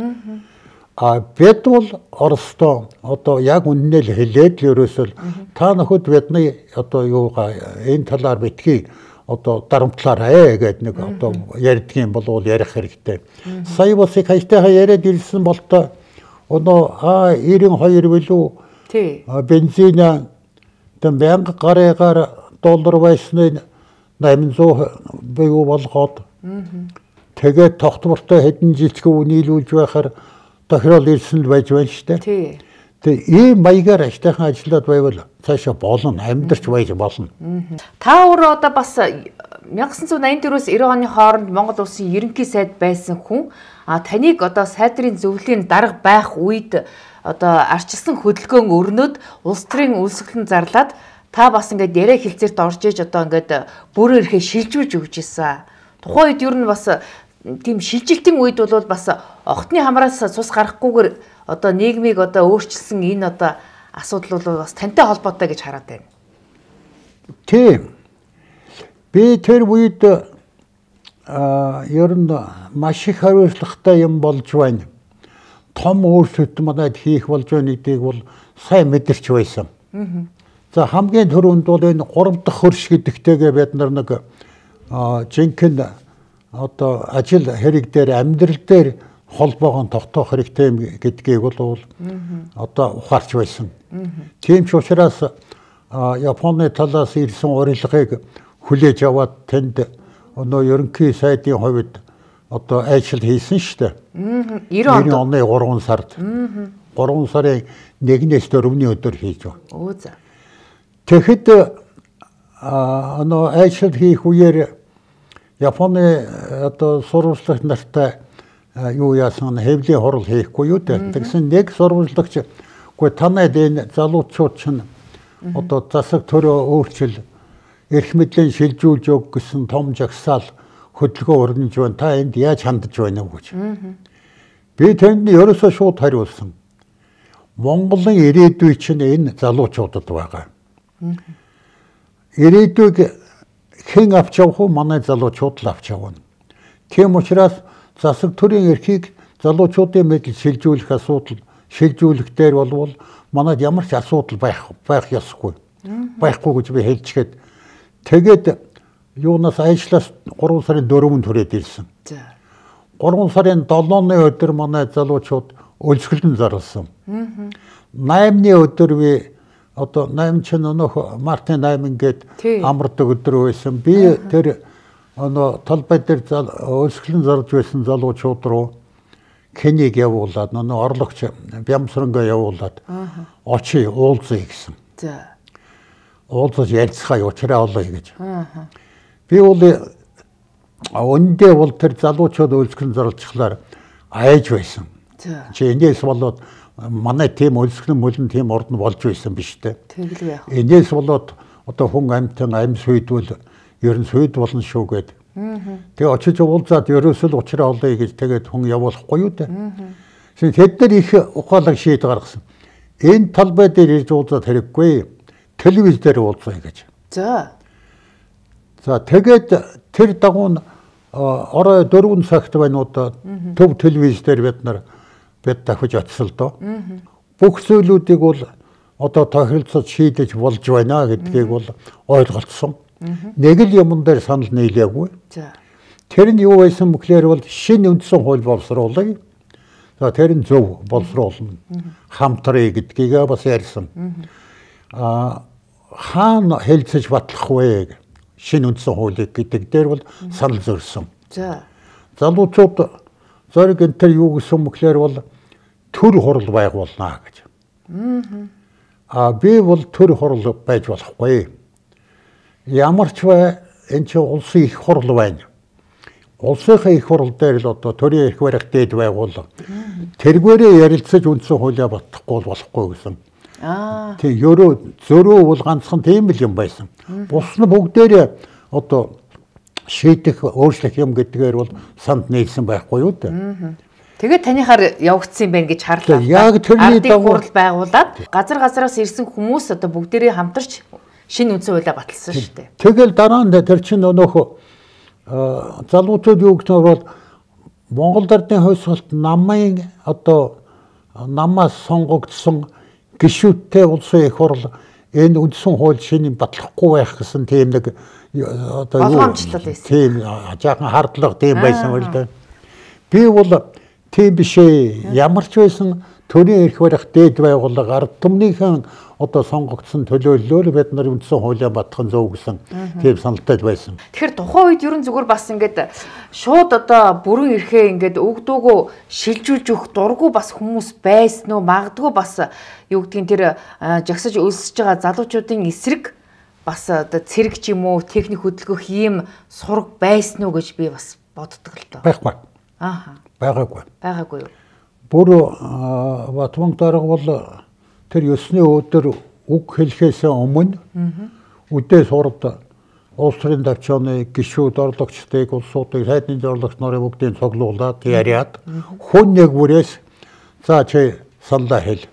А бид бол Оростой одоо яг үнэнээ л хэлээд л ерөөсөл та нөхөд бидний одоо юугаа энэ талаар битгий одоо дарамтлаарай гэдэг нэг одоо ярьдгийн болвол ярих хэрэгтэй. Сая бас их хайтайгаа яриад ирсэн болтой өнөө а нэрэн хоёр билүү тий бензин тэм мянга гарыгаар доллар байсны найман зуун буу болгоод тэгээд тогтвортой хэдэн жилчгүй нийлүүлж байхаар тохирол ирсэн л байж байна шүү дээ. Тий. Тэгээд ийм маягаар ажлынхаа ажиллаад байвал цаашаа болно, амьдарч байж болно. Та өөрөө одоо бас найман восемьдесят дөрвөөс девяносто оны хооронд Монгол улсын ерөнхий сайд байсан хүн. А таныг одоо сайдрын зөвлөлийн дарга байх үед одоо арчилсан хөдөлгөөн өрнөд улс төрийн үйлсгэлэн зарлаад та бас ингээд яриа хэлцээрт орж иж одоо ингээд бүрээр ихэ шилжүүлж өгч ийсэн. Тухайн үед ер нь бас тийм шилжилтийн үед бол бас огтны хамраас цус гарахгүйгээр одоо нийгмийг одоо өөрчилсөн энэ одоо асуудал бол бас тантай холбоотой гэж хараад байна. Тийм. Би тэр үед а ер нь маш их хариуцлагатай юм болж байна. Том өөрчлөлт манайд хийх болж байна гэдгийг бол сайн мэдэрч байсан. За хамгийн түрүүнд бол энэ гурав дахь хөрш гэдэгтэйгээ бид нар нэг жинхэнэ одоо ажил хэрэг дээр амьдрал дээр холбоогоо тогтоох хэрэгтэй гэдгийг бол одоо ухаарч байсан. Тийм ч учраас Японы талаас ирсэн урилгыг хүлээж аваад тэнд өнөө ерөнхий сайдын хувьд одоо ажил хийсэн шүү дээ. девяносто оны гурван сард. гурван сарын нэгнээс дөрөвний өдөр хийж байна. Оо за. Тэгэхэд өнөө ажил хийх үеэр Японы одоо сурвалжлагч нартай юу яасан хэвлийн хурал хийхгүй юу дээ. Тэгсэн нэг сурвалжлагч үгүй танайд энэ залуучууд чинь одоо засаг төрөө өөрчил эрх мэдлийн шилжүүлж өг гэсэн том жагсаал хөдөлгөөн өрнөж байна. Та энд яаж хандж байна вэ гэж. Би тэнд ерөөсөө шууд хариулсан. Монголын ирээдүй чинь энэ залуучуудад байгаа. Ирээдүйг хэн авч явах вэ? Манай залуучууд л авч явна. Тийм учраас засаг төрийн эрхийг залуучуудын мэдл шилжүүлэх асуудал шилжүүлэх дээр болвол манайд ямар ч асуудал байх байх ёсгүй. Байхгүй гэж би хэлчихээд тэгээд юунаас ажлаас гурван сарын дөрөвөнд хүрээд ирсэн. За. гурван сарын долооны өдөр манай залуучууд өлсгөлн зарласан. наймны өдөр би одоо найм чин өнөх Мартин найман гээд амардаг өдөр байсан. Би тэр өнөө талбай дээр өлсгөлн зарж байсан залуучууд руу Кенийг явуулаад өнөө орлогч Бямсрангоо явуулаад очие уулзъя гэсэн. За. Уулзаж ярилцгаа уучраа олъё гэж. Би бол өндөө бол тэр залуучууд өлсгөлн зарлжхлаар айж байсан. Чи энэс болоод манай тийм өлсгөлн мөлн тийм орд нь болж байсан биш үү? Тэгэл яах вэ? Энэс болоод одоо хүн амьтан амь сүйдвэл ер нь сүйд болно шүү гэдэг. Тэгээ очиж уулзаад ерөөсөө уучраа олъё гэж тэгээд хүн явуулахгүй юу дээ. Тэд нар их ухаалаг шийд гаргасан. Энэ талбай дээр ирж уулзаад хэрэггүй. Телевиз дээр уулзъя гэж. За. За тэгээд тэр дагуу орой дөрвөн цагт байна удаа төв телевиз дээр бид нар бид дахиж очсон л доо. Бүх зүйлүүдийг бол одоо тохиролцож шийдэж болж байна гэдгийг бол ойлголцсон. Нэг л юмн дээр санал нийлээгүй. За. Тэр нь юу байсан бөхлээр бол шинэ үндсэн хууль боловсруулъя. За тэр нь зөв боловсруулна. Хамтрая гэдгийг бас ярьсан. А хаана хэлцэж батлах вэ? Шинэ үндсэн хуулийг гэдэг дээр бол санал зөрсөн. За. Залуучууд зориг энэ төр юу гэсэн бөхлээр бол төр хурал байгуулнаа гэж. А би бол төр хурал байж болохгүй. Ямар ч бай энэ ч улсын их хурал байна. Улсын их хурал дээр л одоо төрийн эрх барих дээд байгууллага. Тэргээрээ ярилцаж үндсэн хуулиа батлахгүй болохгүй гэсэн. Аа. Тийм ерөө зөрөө бол ганцхан тийм л юм байсан. Бус нь бүгдээрээ одоо шийдэх өөрчлөх юм гэдгээр бол санд нийлсэн байхгүй юу дээ. Тэгээд танихаар явагдсан юм байна гэж харлаа. Яг тэрний дагуу байгуулад газар газараас ирсэн хүмүүс одоо бүгдээрээ хамтарч шинэ үндсэн хуулиа баталсан шүү дээ. Тэгэл дараа нь тэр чинь өнөөхөө залуучууд юу гэж бол Монгол Ардын хувьсгалт намын одоо намаас сонгогдсон гишүүдтэй улсын их хурл энэ үндсэн хууль шинэ батлахгүй байх гэсэн тийм нэг одоо юу тийм жаахан хардлага тийм байсан байл да. Би бол тийм биш ээ. Ямар ч байсан төрийн эрх барих дээд байгууллага ард түмнийхэн одоо сонгогдсон төлөөллөөр бид нар үндсэн хуулиа батгах зөв гэсэн тийм саналтай байсан. Тэгэхээр тухайн үед ерөн зүгээр бас ингээд шууд одоо бүрэн эрхээ ингээд өгдөөгөө шилжүүлж өгөх дурггүй бас хүмүүс байсан уу? Магадгүй бас юу гэдгийг тэр жагсаж өлсөж байгаа залуучуудын эсрэг бас одоо цэрэг ч юм уу техник хөдөлгөх ийм сураг байсан уу гэж би бас боддог л доо. Байхгүй. Ааха. Байгаагүй. Байгаагүй юу? Бүр Батман дарга бол тэр ёсны өдөр үг хэлхээс өмнө үдээ сурд улс төрийн давчааны гишүүд орлогчдыг улсуудыг сайдны орлогч нарын бүгдийг цуглуулад яриад хүн нэг бүрээс за чи саналаа хэл.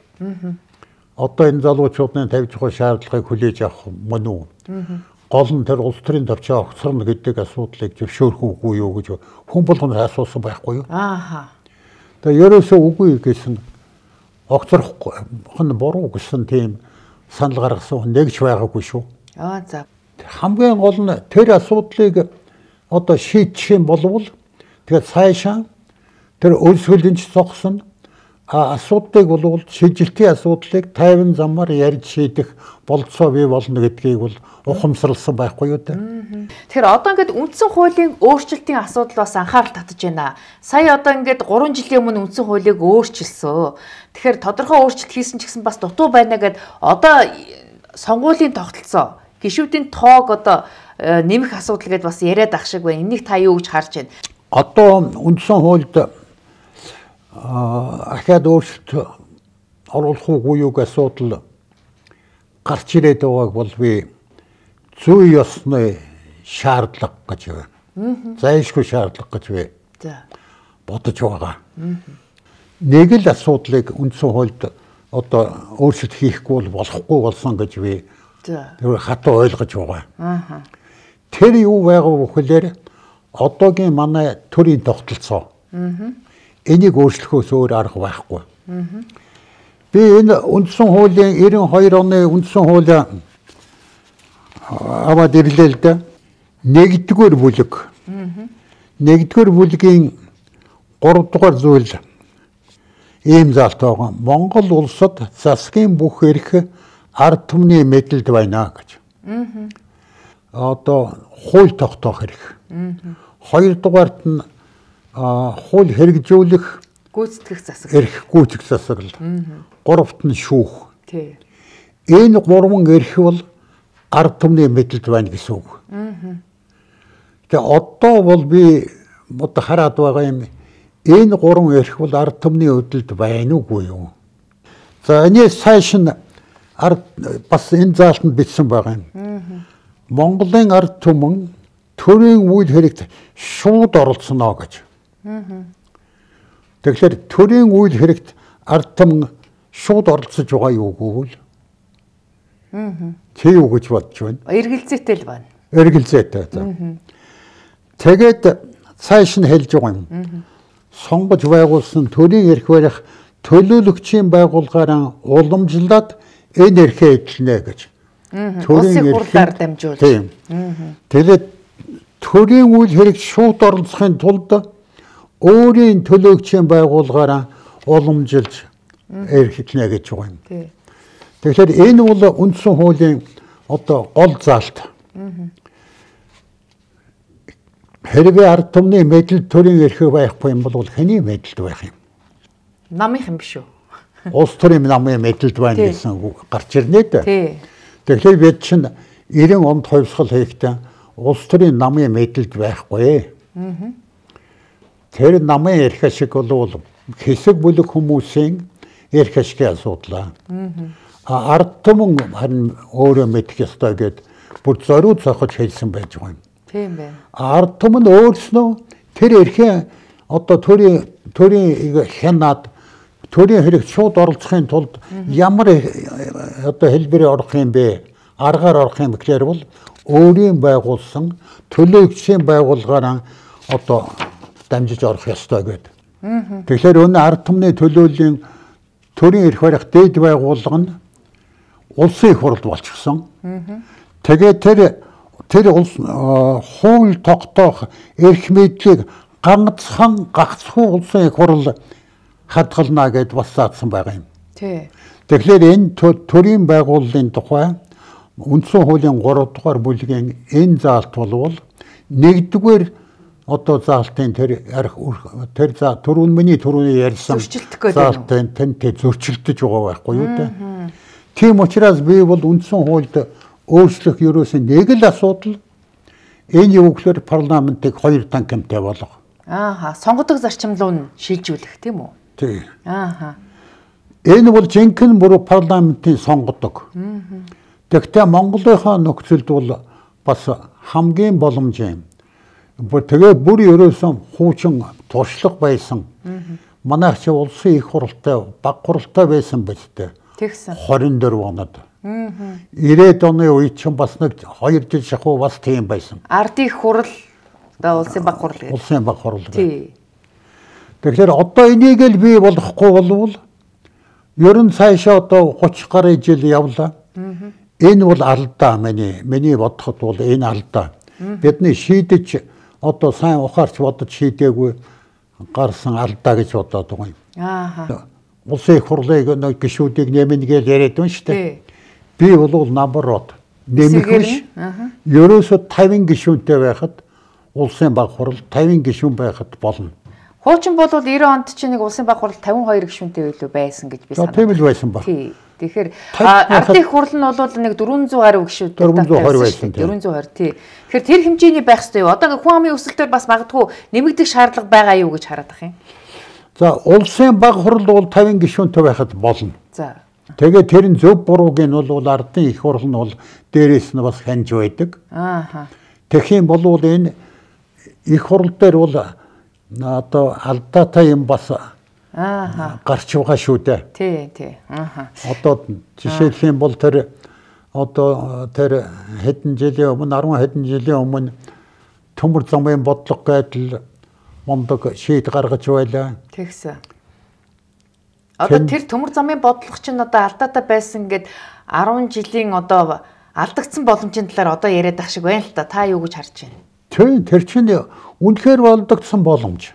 Одоо энэ залуучуудын тавьж байгаа шаардлагыг хүлээж авах мөн үү? Гол нь тэр улс төрийн давчаа огцорно гэдэг асуудлыг зөвшөөрөх үгүй юу гэж хүн болгоно асуусан байхгүй юу? Ааха. Тэгээ ерөөсөө үгүй гэсэн огцрохгүй хон буруу гэсэн тийм санал гаргасан нэгж байгаагүй шүү. Аа за. Хамгийн гол нь тэр асуудлыг одоо шийдчих юм болвол тэгээд цаашаа тэр өрсөлдөнч зогсон асуудлыг бол шийдэлтийн асуудлыг тайван замаар ярьж шийдэх болцоо бий болно гэдгийг бол ухамсарласан байхгүй юу дээ. Тэгэхээр одоо ингээд үндсэн хуулийн өөрчлөлтийн асуудал бас анхаарал татаж байна. Сая одоо ингээд гурван жилийн өмнө үндсэн хуулийг өөрчилсөн. Тэгэхээр тодорхой өөрчлөлт хийсэн ч гэсэн бас дутуу байна гэд одоо сонгуулийн тогтолцоо, гишүүдийн тоог одоо нэмэх асуудал гэдээ бас яриад ах шиг байна. Энийг та юу гэж харж байна? Одоо үндсэн хуульд ахаад өөрчлөлт оруулах уугүй юу гэх асуудал гарч ирээд байгааг бол би зүй ёсны шаардлага гэж байна. Зайлшгүй шаардлага гэж би бодож байгаа. Нэг л асуудлыг үндсэн хуульд одоо өөрчлөлт хийхгүй бол болохгүй болсон гэж би тэр хатуу ойлгож байгаа. Тэр юу байгаа вэ гэхээр одоогийн манай төрийн тогтолцоо. Энийг өөрчлөхөөс өөр арга байхгүй. Би энэ үндсэн хуулийн найман хоёр оны үндсэн хуулиа аваад ирлээ л да. Нэгдүгээр бүлэг. Нэгдүгээр бүлгийн гурав дугаар зүйл ийм заалтай байгаа. Монгол улсад засгийн бүх эрх ард түмний мэдэлд байна гэж. Одоо хууль тогтоох эрх. Хоёрдугаарт нь хууль хэрэгжүүлэх гүйцэтгэх засаг. Эрх гүйцэтгэх засаг л. Гуравт нь шүүх. Тий. Энэ гурван эрх бол ард түмний мэдэлд байна гэсэн үг. Тэгээ одоо бол би одоо хараад байгаа юм. Энэ гурван эрх бол ард түмний өдөлд байна уугүй юу? За энэс цааш нь ард бас энэ заалтанд бичсэн байгаа юм. Монголын ард түмэн төрийн үйл хэрэгт шууд оролцоно гэж. Тэгэхээр төрийн үйл хэрэгт ард түмэн шууд оролцож байгаа юу гэвэл тий юу гэж бодож байна. Эргэлзээтэй л байна. Эргэлзээтэй. Тэгээд цааш нь хэлж байгаа юм. Сонгож байгуулсан төрийн эрх барих төлөөлөгчийн байгууллагаараа уламжлаад энэ эрхээ эдлэнэ гэж. Улсын хурлаар дамжуулж. Тийм. Тэгээд төрийн үйл хэрэгт шууд оролцохын тулд өөрийн төлөөлөгчийн байгууллагаараа уламжилж эрх эдлэнэ гэж байгаа юм. Тэгэхээр энэ бол үндсэн хуулийн одоо гол заалт. Хэрвээ ард түмний мэдэлд төрийн эрх байхгүй юм бол хэний мэдэлд байх юм? Намынхан биш үү? Улс төрийн намын мэдэлд байна гэсэн үг гарч ирнэ дээ. Тий. Тэгэхээр бид чинь эрен онд хувьсгал хийхдээ улс төрийн намын мэдэлд байхгүй. Тэр намын эрх ашиг бол хэсэг бүлэг хүмүүсийн эрх ашигын асуудал. Ард түмэн харин өөрөө мэдэх ёстой гэд бүр зориуд зохиж хэлсэн байж байгаа юм. Тийм байна. Ард түмэн өөрснөө тэр эрхээ одоо төрийн төрийн хянаад төрийн хэрэгт шууд оролцохын тулд ямар одоо хэлбэрээр орох юм бэ? Аргаар орох юм гэхээр бол өөрийн байгуулсан төлөөлөгчийн байгууллагаараа одоо дамжиж орох ёстой гэдэг. Тэгэхээр өнөө ард түмний төлөөллийн төрийн эрх барих дээд байгууллага нь улсын их хурл болчихсон. Тэгээд тэр тэр улс хууль тогтоох эрх мэдлийг ганцхан гагцхүү улсын их хурл хадгална гэд бас заасан байгаа юм. Тий. Тэгэхээр энэ төрийн байгууллын тухай үндсэн хуулийн гурав дугаар бүлгийн энэ заалт болвол нэгдүгээр одоо заалтын тэр тэр за түрүүн миний түрүүний ярьсан заалтын тэнтэй зөрчилдөж байгаа байхгүй юу те. Тийм учраас би бол үндсэн хуульд өөрчлөх ерөөсөн нэг л асуудал энэ юу гэхээр парламентыг хоёр танкимтай болгох. Ааха, сонгодог зарчим руу нь шилжүүлэх тийм үү? Тий. Ааха. Энэ бол жинхэнэ бүр парламентын сонгодог. Тэгвэл Монголынхаа нөхцөлд бол бас хамгийн боломж юм. Тэгээ бүр ерөөсөн хуучин туршлага байсан. Манайх чи улсын их хуралтай, баг хуралтай байсан биз дээ. Тэгсэн. хорин дөрөв онод. ирээд оны үед ч бас нэг хоёр жил шахуу бас тийм байсан. Ардын их хурал одоо улсын баг хурал гэдэг. Улсын баг хурал. Тий. Тэгэхээр одоо энийг л бий болохгүй болвол ер нь цаашаа одоо гуч гаруй жил явлаа. Энэ бол алдаа миний миний бодоход бол энэ алдаа. Бидний шийдэж одоо сайн ухаарч бодож шийдээгүй гарсан алдаа гэж бодоод байгаа юм. Ааха. Улсын их хурлыг нэг гишүүдийг нэмнэ гэж яриад байна шүү дээ. Би бол наоборот нэмэх биш. Ерөөсө тавин гишүүнтэй байхад улсын баг хурал тавин гишүүн байхад болно. Хуучин бол девяносто онд чинь нэг улсын баг хурал тавин хоёр гишүүнтэй байлгүй байсан гэж би санаа. Тийм л байсан ба. Тий. Тэгэхээр ардын их хурал нь бол нэг дөрвөнзөө гаруй гишүүдтэй дөрвөнзөө байсан. дөрвөнзөө хоёр тий. Тэгэхээр тэр хэмжээний байх ёстой юу? Одоо хүн амын өсөлтөөр бас магадгүй нэмэгдэх шаардлага байгаа юу гэж хараад ах юм. За улсын баг хурал бол тавин гишүүнтэй байхад болно. За. Тэгээ тэр нь зөв бурууг нь бол ардын их хурал нь бол дээрээс нь бас ханж байдаг. Ааха. Тэгэх юм бол энэ их хурал дээр бол одоо алдаатай юм бас Ааха. гарч байгаа шүү дээ. Тий, тий. Ааха. Одоо жишээлх юм бол тэр одоо тэр хэдэн жилийн өмнө арван хэдэн жилийн өмнө төмөр замын бодлого гэдэл мондог шийд гаргаж байлаа. Тэгсэн. Одоо тэр төмөр замын бодлого чинь одоо алдаатай байсан гэд арван жилийн одоо алдагдсан боломжийн талаар одоо яриад ах шиг байна л та. Та юу гэж харж байна? Тийм, тэр чинь үнэхээр алдагдсан боломж.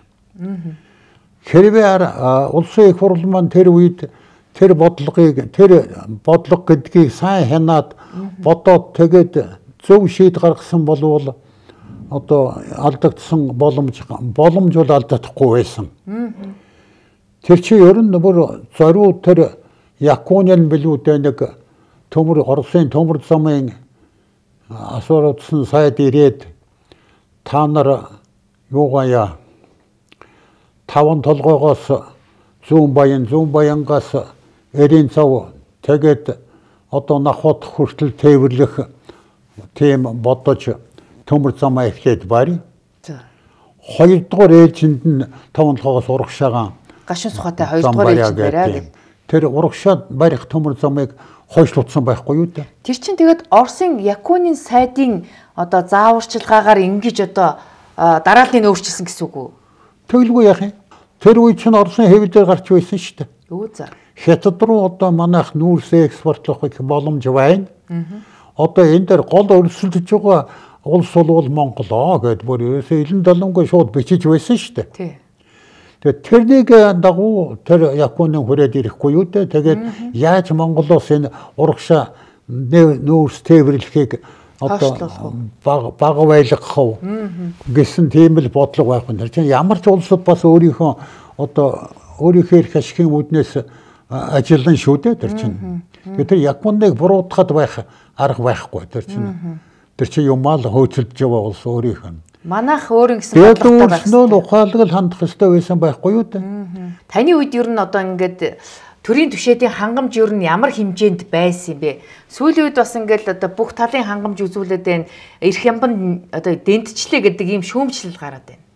Хэрвээ улсын их хурал маань тэр үед тэр бодлогыг тэр бодлого гэдгийг сайн хянаад бодоод тэгээд зөв шийд гаргасан болвол одоо алдагдсан боломж боломж бол алдахгүй байсан. Тэр чи ер нь бүр зориу тэр Якунян билүүтэй нэг төмөр Оросын төмөр замын асуурсан сайд ирээд та нар юугая таван толгоогоос зүүн баян зүүн баянгаас эрийн цав тэгээд одоо нахот хүртэл тээвэрлэх тийм бодож төмөр замаа эхлээд барь. За. Хоёрдугаар ээлжинд нь таванлагоос урагшаагаан Гашуун сухатай хоёрдугаар ээлжинд бариа гэх. Тэр урагшаад барих төмөр замыг хойшлуулсан байхгүй юу те. Тэр чинь тэгээд Оросын Якунийн сайдын одоо зааварчилгаагаар ингэж одоо дарааллыг өөрчилсөн гэсэн үг үү? Тэгэлгүй яах юм? Тэр үе чинь Оросын хэвлэлээр гарч байсан шүү дээ. Юу за. Хятад руу одоо манайх нүүрсээ экспортлох боломж байна. Одоо энэ дээр гол өрсөлдөж байгаа улс бол Монголоо гэдэг бүр ерөөсөө элен далангүй шууд бичиж байсан шүү дээ. Тий. Тэгээд тэрнийг дагуу тэр Якунын хүрээд ирэхгүй юу дээ. Тэгээд яаж Монголоос энэ урагшаа нүүрс тээвэрлэхийг одоо баг баг байлгах гэсэн тийм л бодлого байх нь. Тэр чинь ямар ч улсууд бас өөрийнхөө одоо өөрийнхөө эрх ашигын үүднээс ажиллан шүү дээ тэр чинь. Тэгээд тэр Якуныг буруутгах байх арга байхгүй тэр чинь. Тэр чинь юмаа л хөөцөлдөж байгаа улс өөрийнх нь. Манайх өөр ингэсэн бодлоготой байх. Тэгээд өөрснөө ухаалаг хандах ёстой байсан байхгүй юу дээ. Таны үед ер нь одоо ингээд төрийн түвшээдийн хангамж ер нь ямар хэмжээнд байсан юм бэ? Сүүлийн үед бас ингээд одоо бүх талын хангамж үзүүлээд байна. Эрх ямбан одоо дэнтчлээ гэдэг ийм шүүмжлэл гараад байна.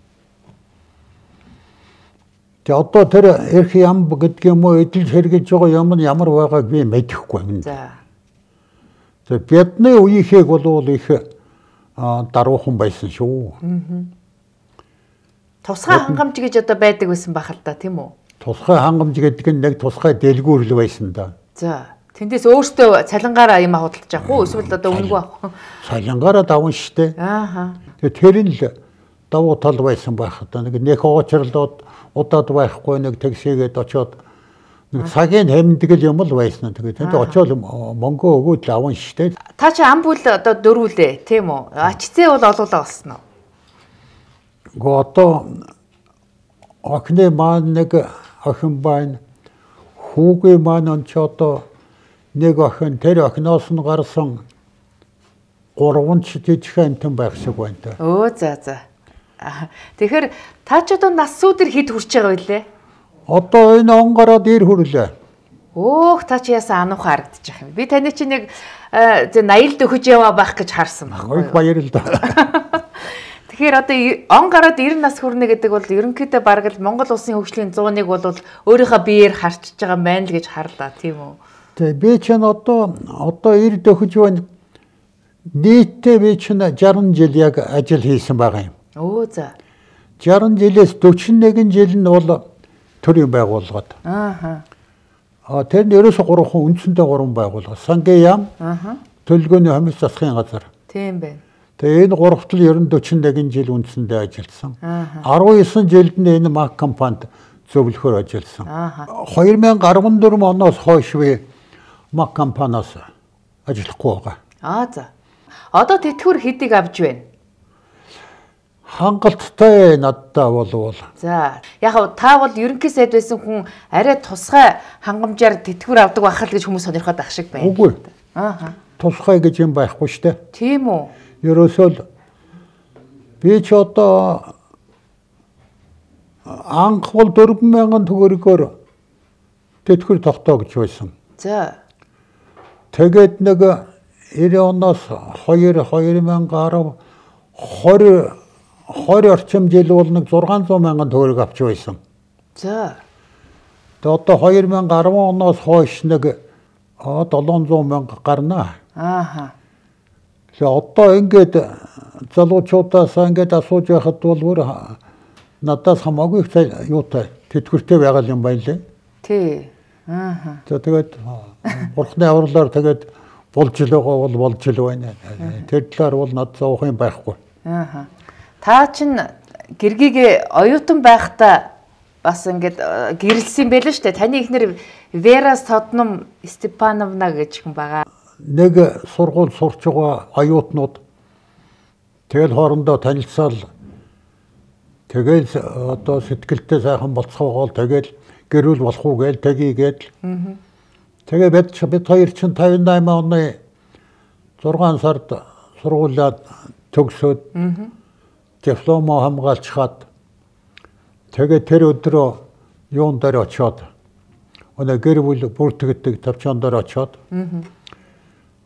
Тэгээ одоо тэр эрх ямб гэдэг юм уу эдэл хэрэгж байгаа юм нь ямар байгааг би мэдэхгүй юм. За. Тэгээ бидний үеийнхээ бол их даруухан байсан шүү. Тусгай хангамж гэж одоо байдаг байсан бах л да тийм үү? Тусгай хангамж гэдэг нь нэг тусгай дэлгүүрл байсан да. За. Тэндээс өөртөө цалингаараа юм худалдаж авах уу эсвэл одоо үнэгүй авах уу? Цалингаараа давна штэ. Ааха. Тэгээ тэр нь л давуу тал байсан байх одоо нэг нэг уучрлууд удаад байхгүй нэг тэгшээгээд очоод нэг цагийн хэмдгэл юм л байсан. Тэгээд тэнд очоод мөнгө өгөөд л аван штэ. Та чи ам бүл одоо дөрвүүлээ тийм үү? Ачцээ бол олуулаа болсон уу? Го одоо охины маань нэг охин байна. Хүүгийн маань он ч одоо нэг охин тэр охиноос нь гарсан гурван ч жижиг амтан байх шиг байна та. Өө за за. Тэгэхээр та ч одоо нас сүдэр хэд хүрч байгаа вэ? Одоо энэ он гараад ир хүрлээ. Өөх та чи яасан ануух харагдчих юм. Би таны чи нэг наял дөхөж яваа байх гэж харсан байхгүй юу? Баяр л да. Тэгэхээр одоо он гараад девять нас хүрнэ гэдэг бол ерөнхийдөө бараг л Монгол улсын хөгжлийн зууныг бол өөрийнхөө биеэр харчиж байгаа мэн л гэж харлаа тийм үү? Тэгээ би ч н одоо одоо ир дөхөж байна. Нийтдээ би ч н шестьдесят жил яг ажил хийсэн байгаа юм. Өө за. шестьдесят жилээс forty-one жил нь бол төрийн байгууллагад. Ааха. А тэр нь ерөөсө гурван үндсэндээ гурван байгууллага. Сангийн яам, төлгөөний хомис засгийн газар. Тийм байна. Тэгээ энэ гуравт л ер нь forty-one жил үндсэндээ ажилласан. nineteen жилд нь энэ мак компанид зөвлөхөр ажилласан. twenty fourteen оноос хойш би мак компаниас ажиллахгүй байгаа. Аа за. Одоо тэтгэвэр хэдийг авж байна? Хангалттай надтай болвол. За яг та бол ерөнхий сайд байсан хүн арай тусгай хангамжаар тэтгэвэр авдаг байх л гэж хүмүүс сонирхоод ах шиг байна. Үгүй. Ааха. Тусгай гэж юм байхгүй шүү дээ. Тийм үү? Ерөөсөө би ч одоо анх бол four thousand төгрөгөөр тэтгэвэр тогтоогч байсан. За. Тэгээд нэг ninety оноос two thousand ten twenty twenty орчим жил бол нэг six hundred thousand төгрөг авч байсан. За. Тэгээд одоо two thousand ten оноос хойш нэг seven hundred thousand гарна. Ааха. Тэгээ одоо ингээд залуучуудаас ингээд асууж байхад бол бүр надаас хамаагүй их юутай тэтгэвртэй байгаа юм байна лээ. Тий. Ааха. Тэгээд бурхны авралаар тэгээд болж л байгаа бол болж л байна. Тэр талаар бол над зовх юм байхгүй. Ааха. Та чинь гэргийгээ оюутан байхдаа бас ингээд гэрэлсэн байлаа шүү дээ. Таны эхнэр Вера Содном Степановна гэж хүн байгаа. Нэг сургууль сурч байгаа оюутнууд тэгэл хоорондоо танилцсаал тэгэл одоо сэтгэлтэй сайхан болцоогоол тэгэл гэрүүл болох уу гээл тгийгээд тэгээ бид бид хоёр чинь fifty-eight оны six сард сургуулиад төгсөөд дипломо хамгаалж хаад тэгээ тэр өдрөө юун дээр очиод өнөө гэр бүл бүртгэдэг тавчаан дээр очиод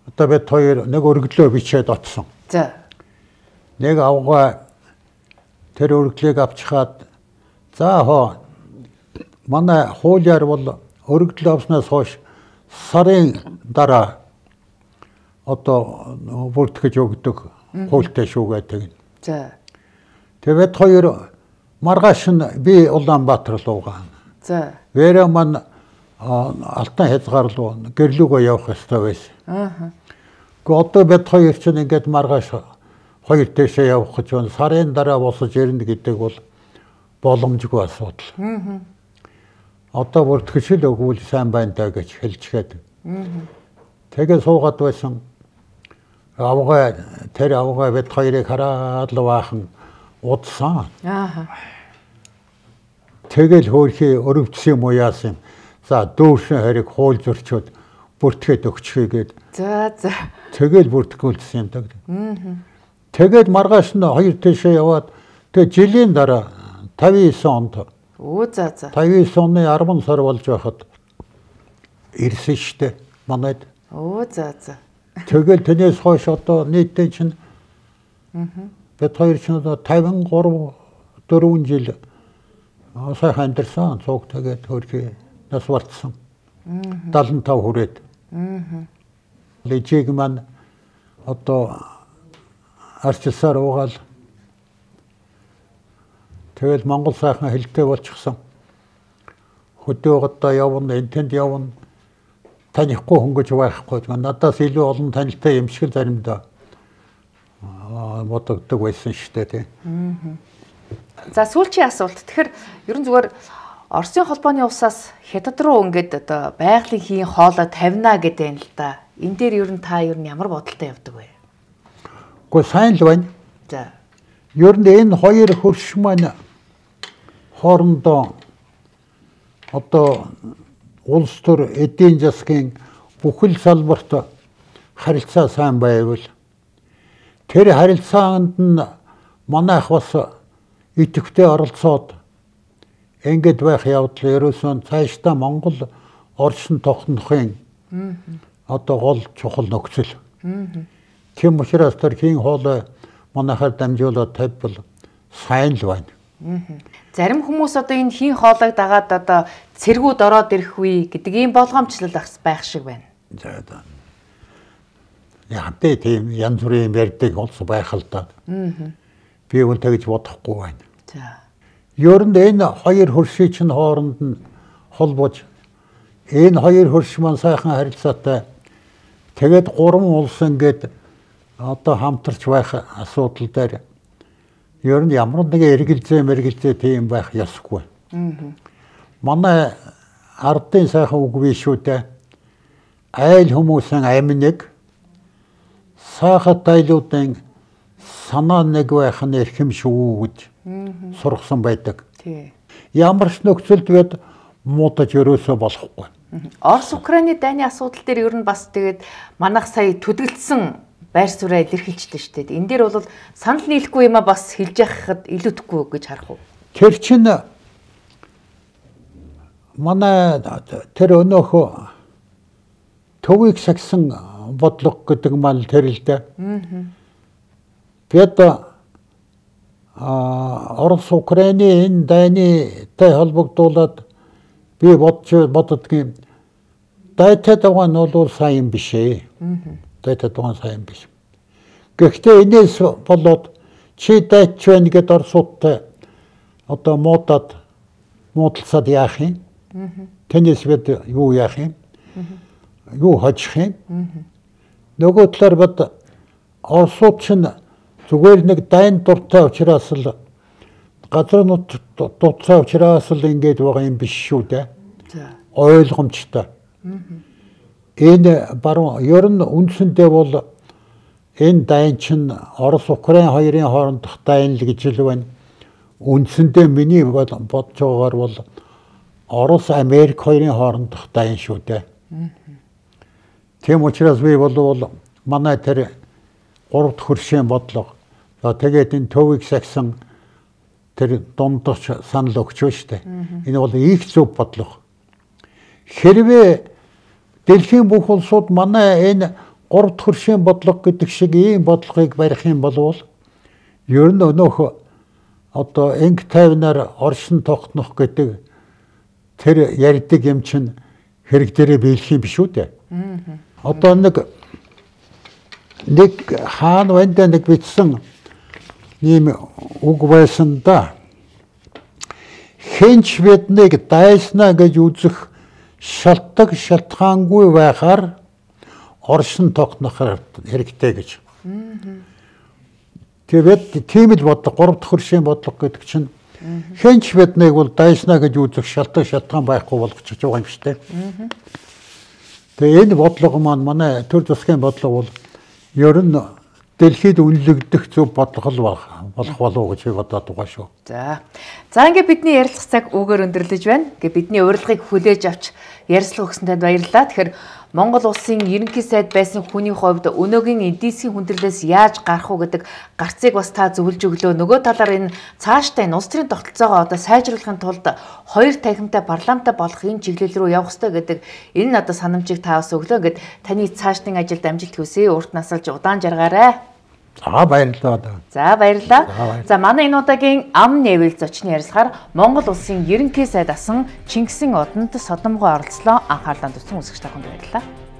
Одоо бид хоёр нэг өргөлөө бичээд очсон. За. Нэг авгаа тэр өргөлийг авчихад за хоо манай хуулиар бол өргөл авснаас хойш сарын дараа одоо бүртгэж өгдөг хуультай шүү гэдэг. За. Тэгээд хоёр маргааш нь би Улаанбаатар руу гаана. За. Вэра ман алтан хязгаар руу гэрлүүгөө явах ёстой байсан. Аа. Гэхдээ одоо бид хоёр ч ингээд маргааш хоёр дэшээ явах гэж байна. Сарын дараа босож ирнэ гэдэг бол боломжгүй асуудал. Аа. Одоо бүртгэж л өгвөл сайн байна даа гэж хэлчихээд. Аа. Тэгээ суугаад байсан. Авгаа тэр авгаа бид хоёрыг хараад л баахан удсан. Аа. Тэгэл хөөрхий өрөвдсөн юм уу яасан. За дүүршин хариг хуул зөрчөөд бүртгээд өгчихье гээд. За за. Тэгэл бүртгүүлсэн юм даа. Аа. Тэгээд маргааш нь хоёр дэшээ яваад тэгээ жилийн дараа тавин девять онд. Оо за за. тавин девять оны арван сар болж байхад ирсэн штэ манайд. Оо за за. Тэгэл тэнэс хойш одоо нийтдээ чинь аа бид хоёр ч одоо тавин гурав дөрвөн жил сайхан амьдсан цуг тэгээд хөрхий нас барцсан. даалан тав хүрээд. Лижиг маань одоо арчилсаар уугаал тэгэл Монгол сайхан хэлтэй болчихсон. Хөдөөгөдөө явна, энтэнд явна. Танихгүй хүн гэж байхгүй. Надаас илүү олон танилтай юм шиг заримдаа бодогддог байсан шүү дээ тий. За сүүлчийн асуулт. Тэгэхээр ерөн зүгээр Оросын холбооны усаас Хятад руу ингээд одоо байгалийн хийн хоолой тавина гэдэг юм л да. Энэ дээр ер нь та ер нь ямар бодолтой явдаг вэ? Гэхдээ сайн л байна. За. Ер нь энэ хоёр хөрш маань хоорондоо одоо улс төр эдийн засгийн бүхэл салбарт харилцаа сайн байвал тэр харилцаанд нь манайх бас идэвхтэй оролцоод ингээд байх явдал ерөөсөн цаашдаа Монгол орчин тогтнохын одоо гол чухал нөхцөл. Тийм учраас тэр хийн хоолой манайхаар дамжуулаад тавьбал сайн л байна. Зарим хүмүүс одоо энэ хийн хоолойг дагаад одоо цэргүүд ороод ирэх үе гэдэг ийм болгоомжлол байх шиг байна. За одоо яа тэ тийм янз бүрийн ярьдаг улс байх л да. Би бол тэгж бодохгүй байна. За. Ер нь энэ хоёр хөршийн чинь хооронд нь холбож энэ хоёр хөрш маань сайхан харилцаатай тэгээд гурван улс ингээд одоо хамтарч байх асуудал дээр ер нь ямар нэгэн эргэлзээ мэргэлзээ тийм байх ёсгүй. Манай ардын сайхан үг биш шүү дээ. Айл хүмүүсийн амныг сайхад айлуудын санаа нэг байх нь эрхэм шүү гэж сургасан байдаг. Тий. Ямар ч нөхцөлд бид муудаж өрөөсөө болохгүй. Орос Украины дайны асуудал дээр ер нь бас тэгээд манайх сая төдөлдсөн байр сууриа илэрхийлжлээ шүү дээ. Энэ дээр бол санал нийлэхгүй юм а бас хэлж яхад илүүдэхгүй гэж харах уу? Тэр чинь манай тэр өнөөхөө төвийг сагсан бодлого гэдэг мал тэр л дээ. Бид Орос Украины энэ дайнтай холбогдуулаад би бодож боддгийн дайтай даваа нь бол сайн юм биш ээ. Дайтай даваа сайн биш. Гэхдээ энэс болоод чи дайч байна гэдээ Оросуудтай одоо муудад муудалцаад яах юм? Тэнэс бид юу яах юм? Юу хожих юм? Нөгөө талаар бод Оросууд чинь зүгээр нэг дайн дуртай учраас л газар нут дуртай учраас л ингэж байгаа юм биш шүү дээ. Ойлгомжтой. Энэ баруун ер нь үндсэндээ бол энэ дайн чинь Орос Украин хоёрын хоорондох дайн л гэж л байна. Үндсэндээ миний бодож байгаагаар бол Орос Америк хоёрын хоорондох дайн шүү дээ. Тийм учраас би бол манай тэр гурав дахь хөршийн бодлого тэгээд энэ төвийг сагсан тэр дундч санал өгч байна шүү дээ. Энэ бол их зөв бодлого. Хэрвээ дэлхийн бүх улсууд манай энэ гурав дахь хөршийн бодлого гэдэг шиг ийм бодлогыг барих юм бол ер нь өнөөх одоо энг тайвнаар оршин тогтнох гэдэг тэр ярьдаг юм чинь хэрэг дээрээ биелэх юм биш үү дээ. Одоо нэг нэг хаан вандаа нэг бичсэн ийм үг байсан да. Хэнч биднийг дайснаа гэж үзэх шалтгаан шалтгаангүй байхаар оршин тогтнох хэрэгтэй гэж. Тэгээд тийм л бодлого гурав дахь хөршийн бодлого гэдэг чинь хэнч биднийг бол дайснаа гэж үзэх шалтгаан шалтгаан байхгүй болгочих байгаа юм шүү дээ. Тэгээд энэ бодлого маань манай төр засгийн бодлого бол ер нь дэлхийд үнэлэгдэх зөв бодлого болох болов гэж бодоод байгаа шүү. За. За ингээд бидний ярилцах цаг үгээр өндөрлөж байна. Ингээд бидний урилгыг хүлээж авч ярилцлага өгсөн танд баярлалаа. Тэгэхээр Монгол улсын ерөнхий сайд байсан хүний хувьд өнөөгийн эдийн засгийн хүндрэлээс яаж гарах уу гэдэг гарцыг бас та зөвлөж өглөө. Нөгөө талаар энэ цаашдаа энэ улс төрийн тогтолцоогоо одоо сайжруулахын тулд хоёр танхимтай парламентаа болох энэ чиглэл рүү явах хэрэгтэй гэдэг энэ надад санамжийг та бас өглөө. Ингээд таны цаашдын ажилд амжилт хүсье. Урт насалж удаан жаргаарай. За баярлалаа. За баярлалаа. За манай энэ удаагийн ам нэвэл зочны ярилцлагаар Монгол улсын ерөнхий сайд асан Чингисийн одонд Содомгоо оролцлоо. Анхаарлаа туссан үзэгч та бүхэнд баярлалаа.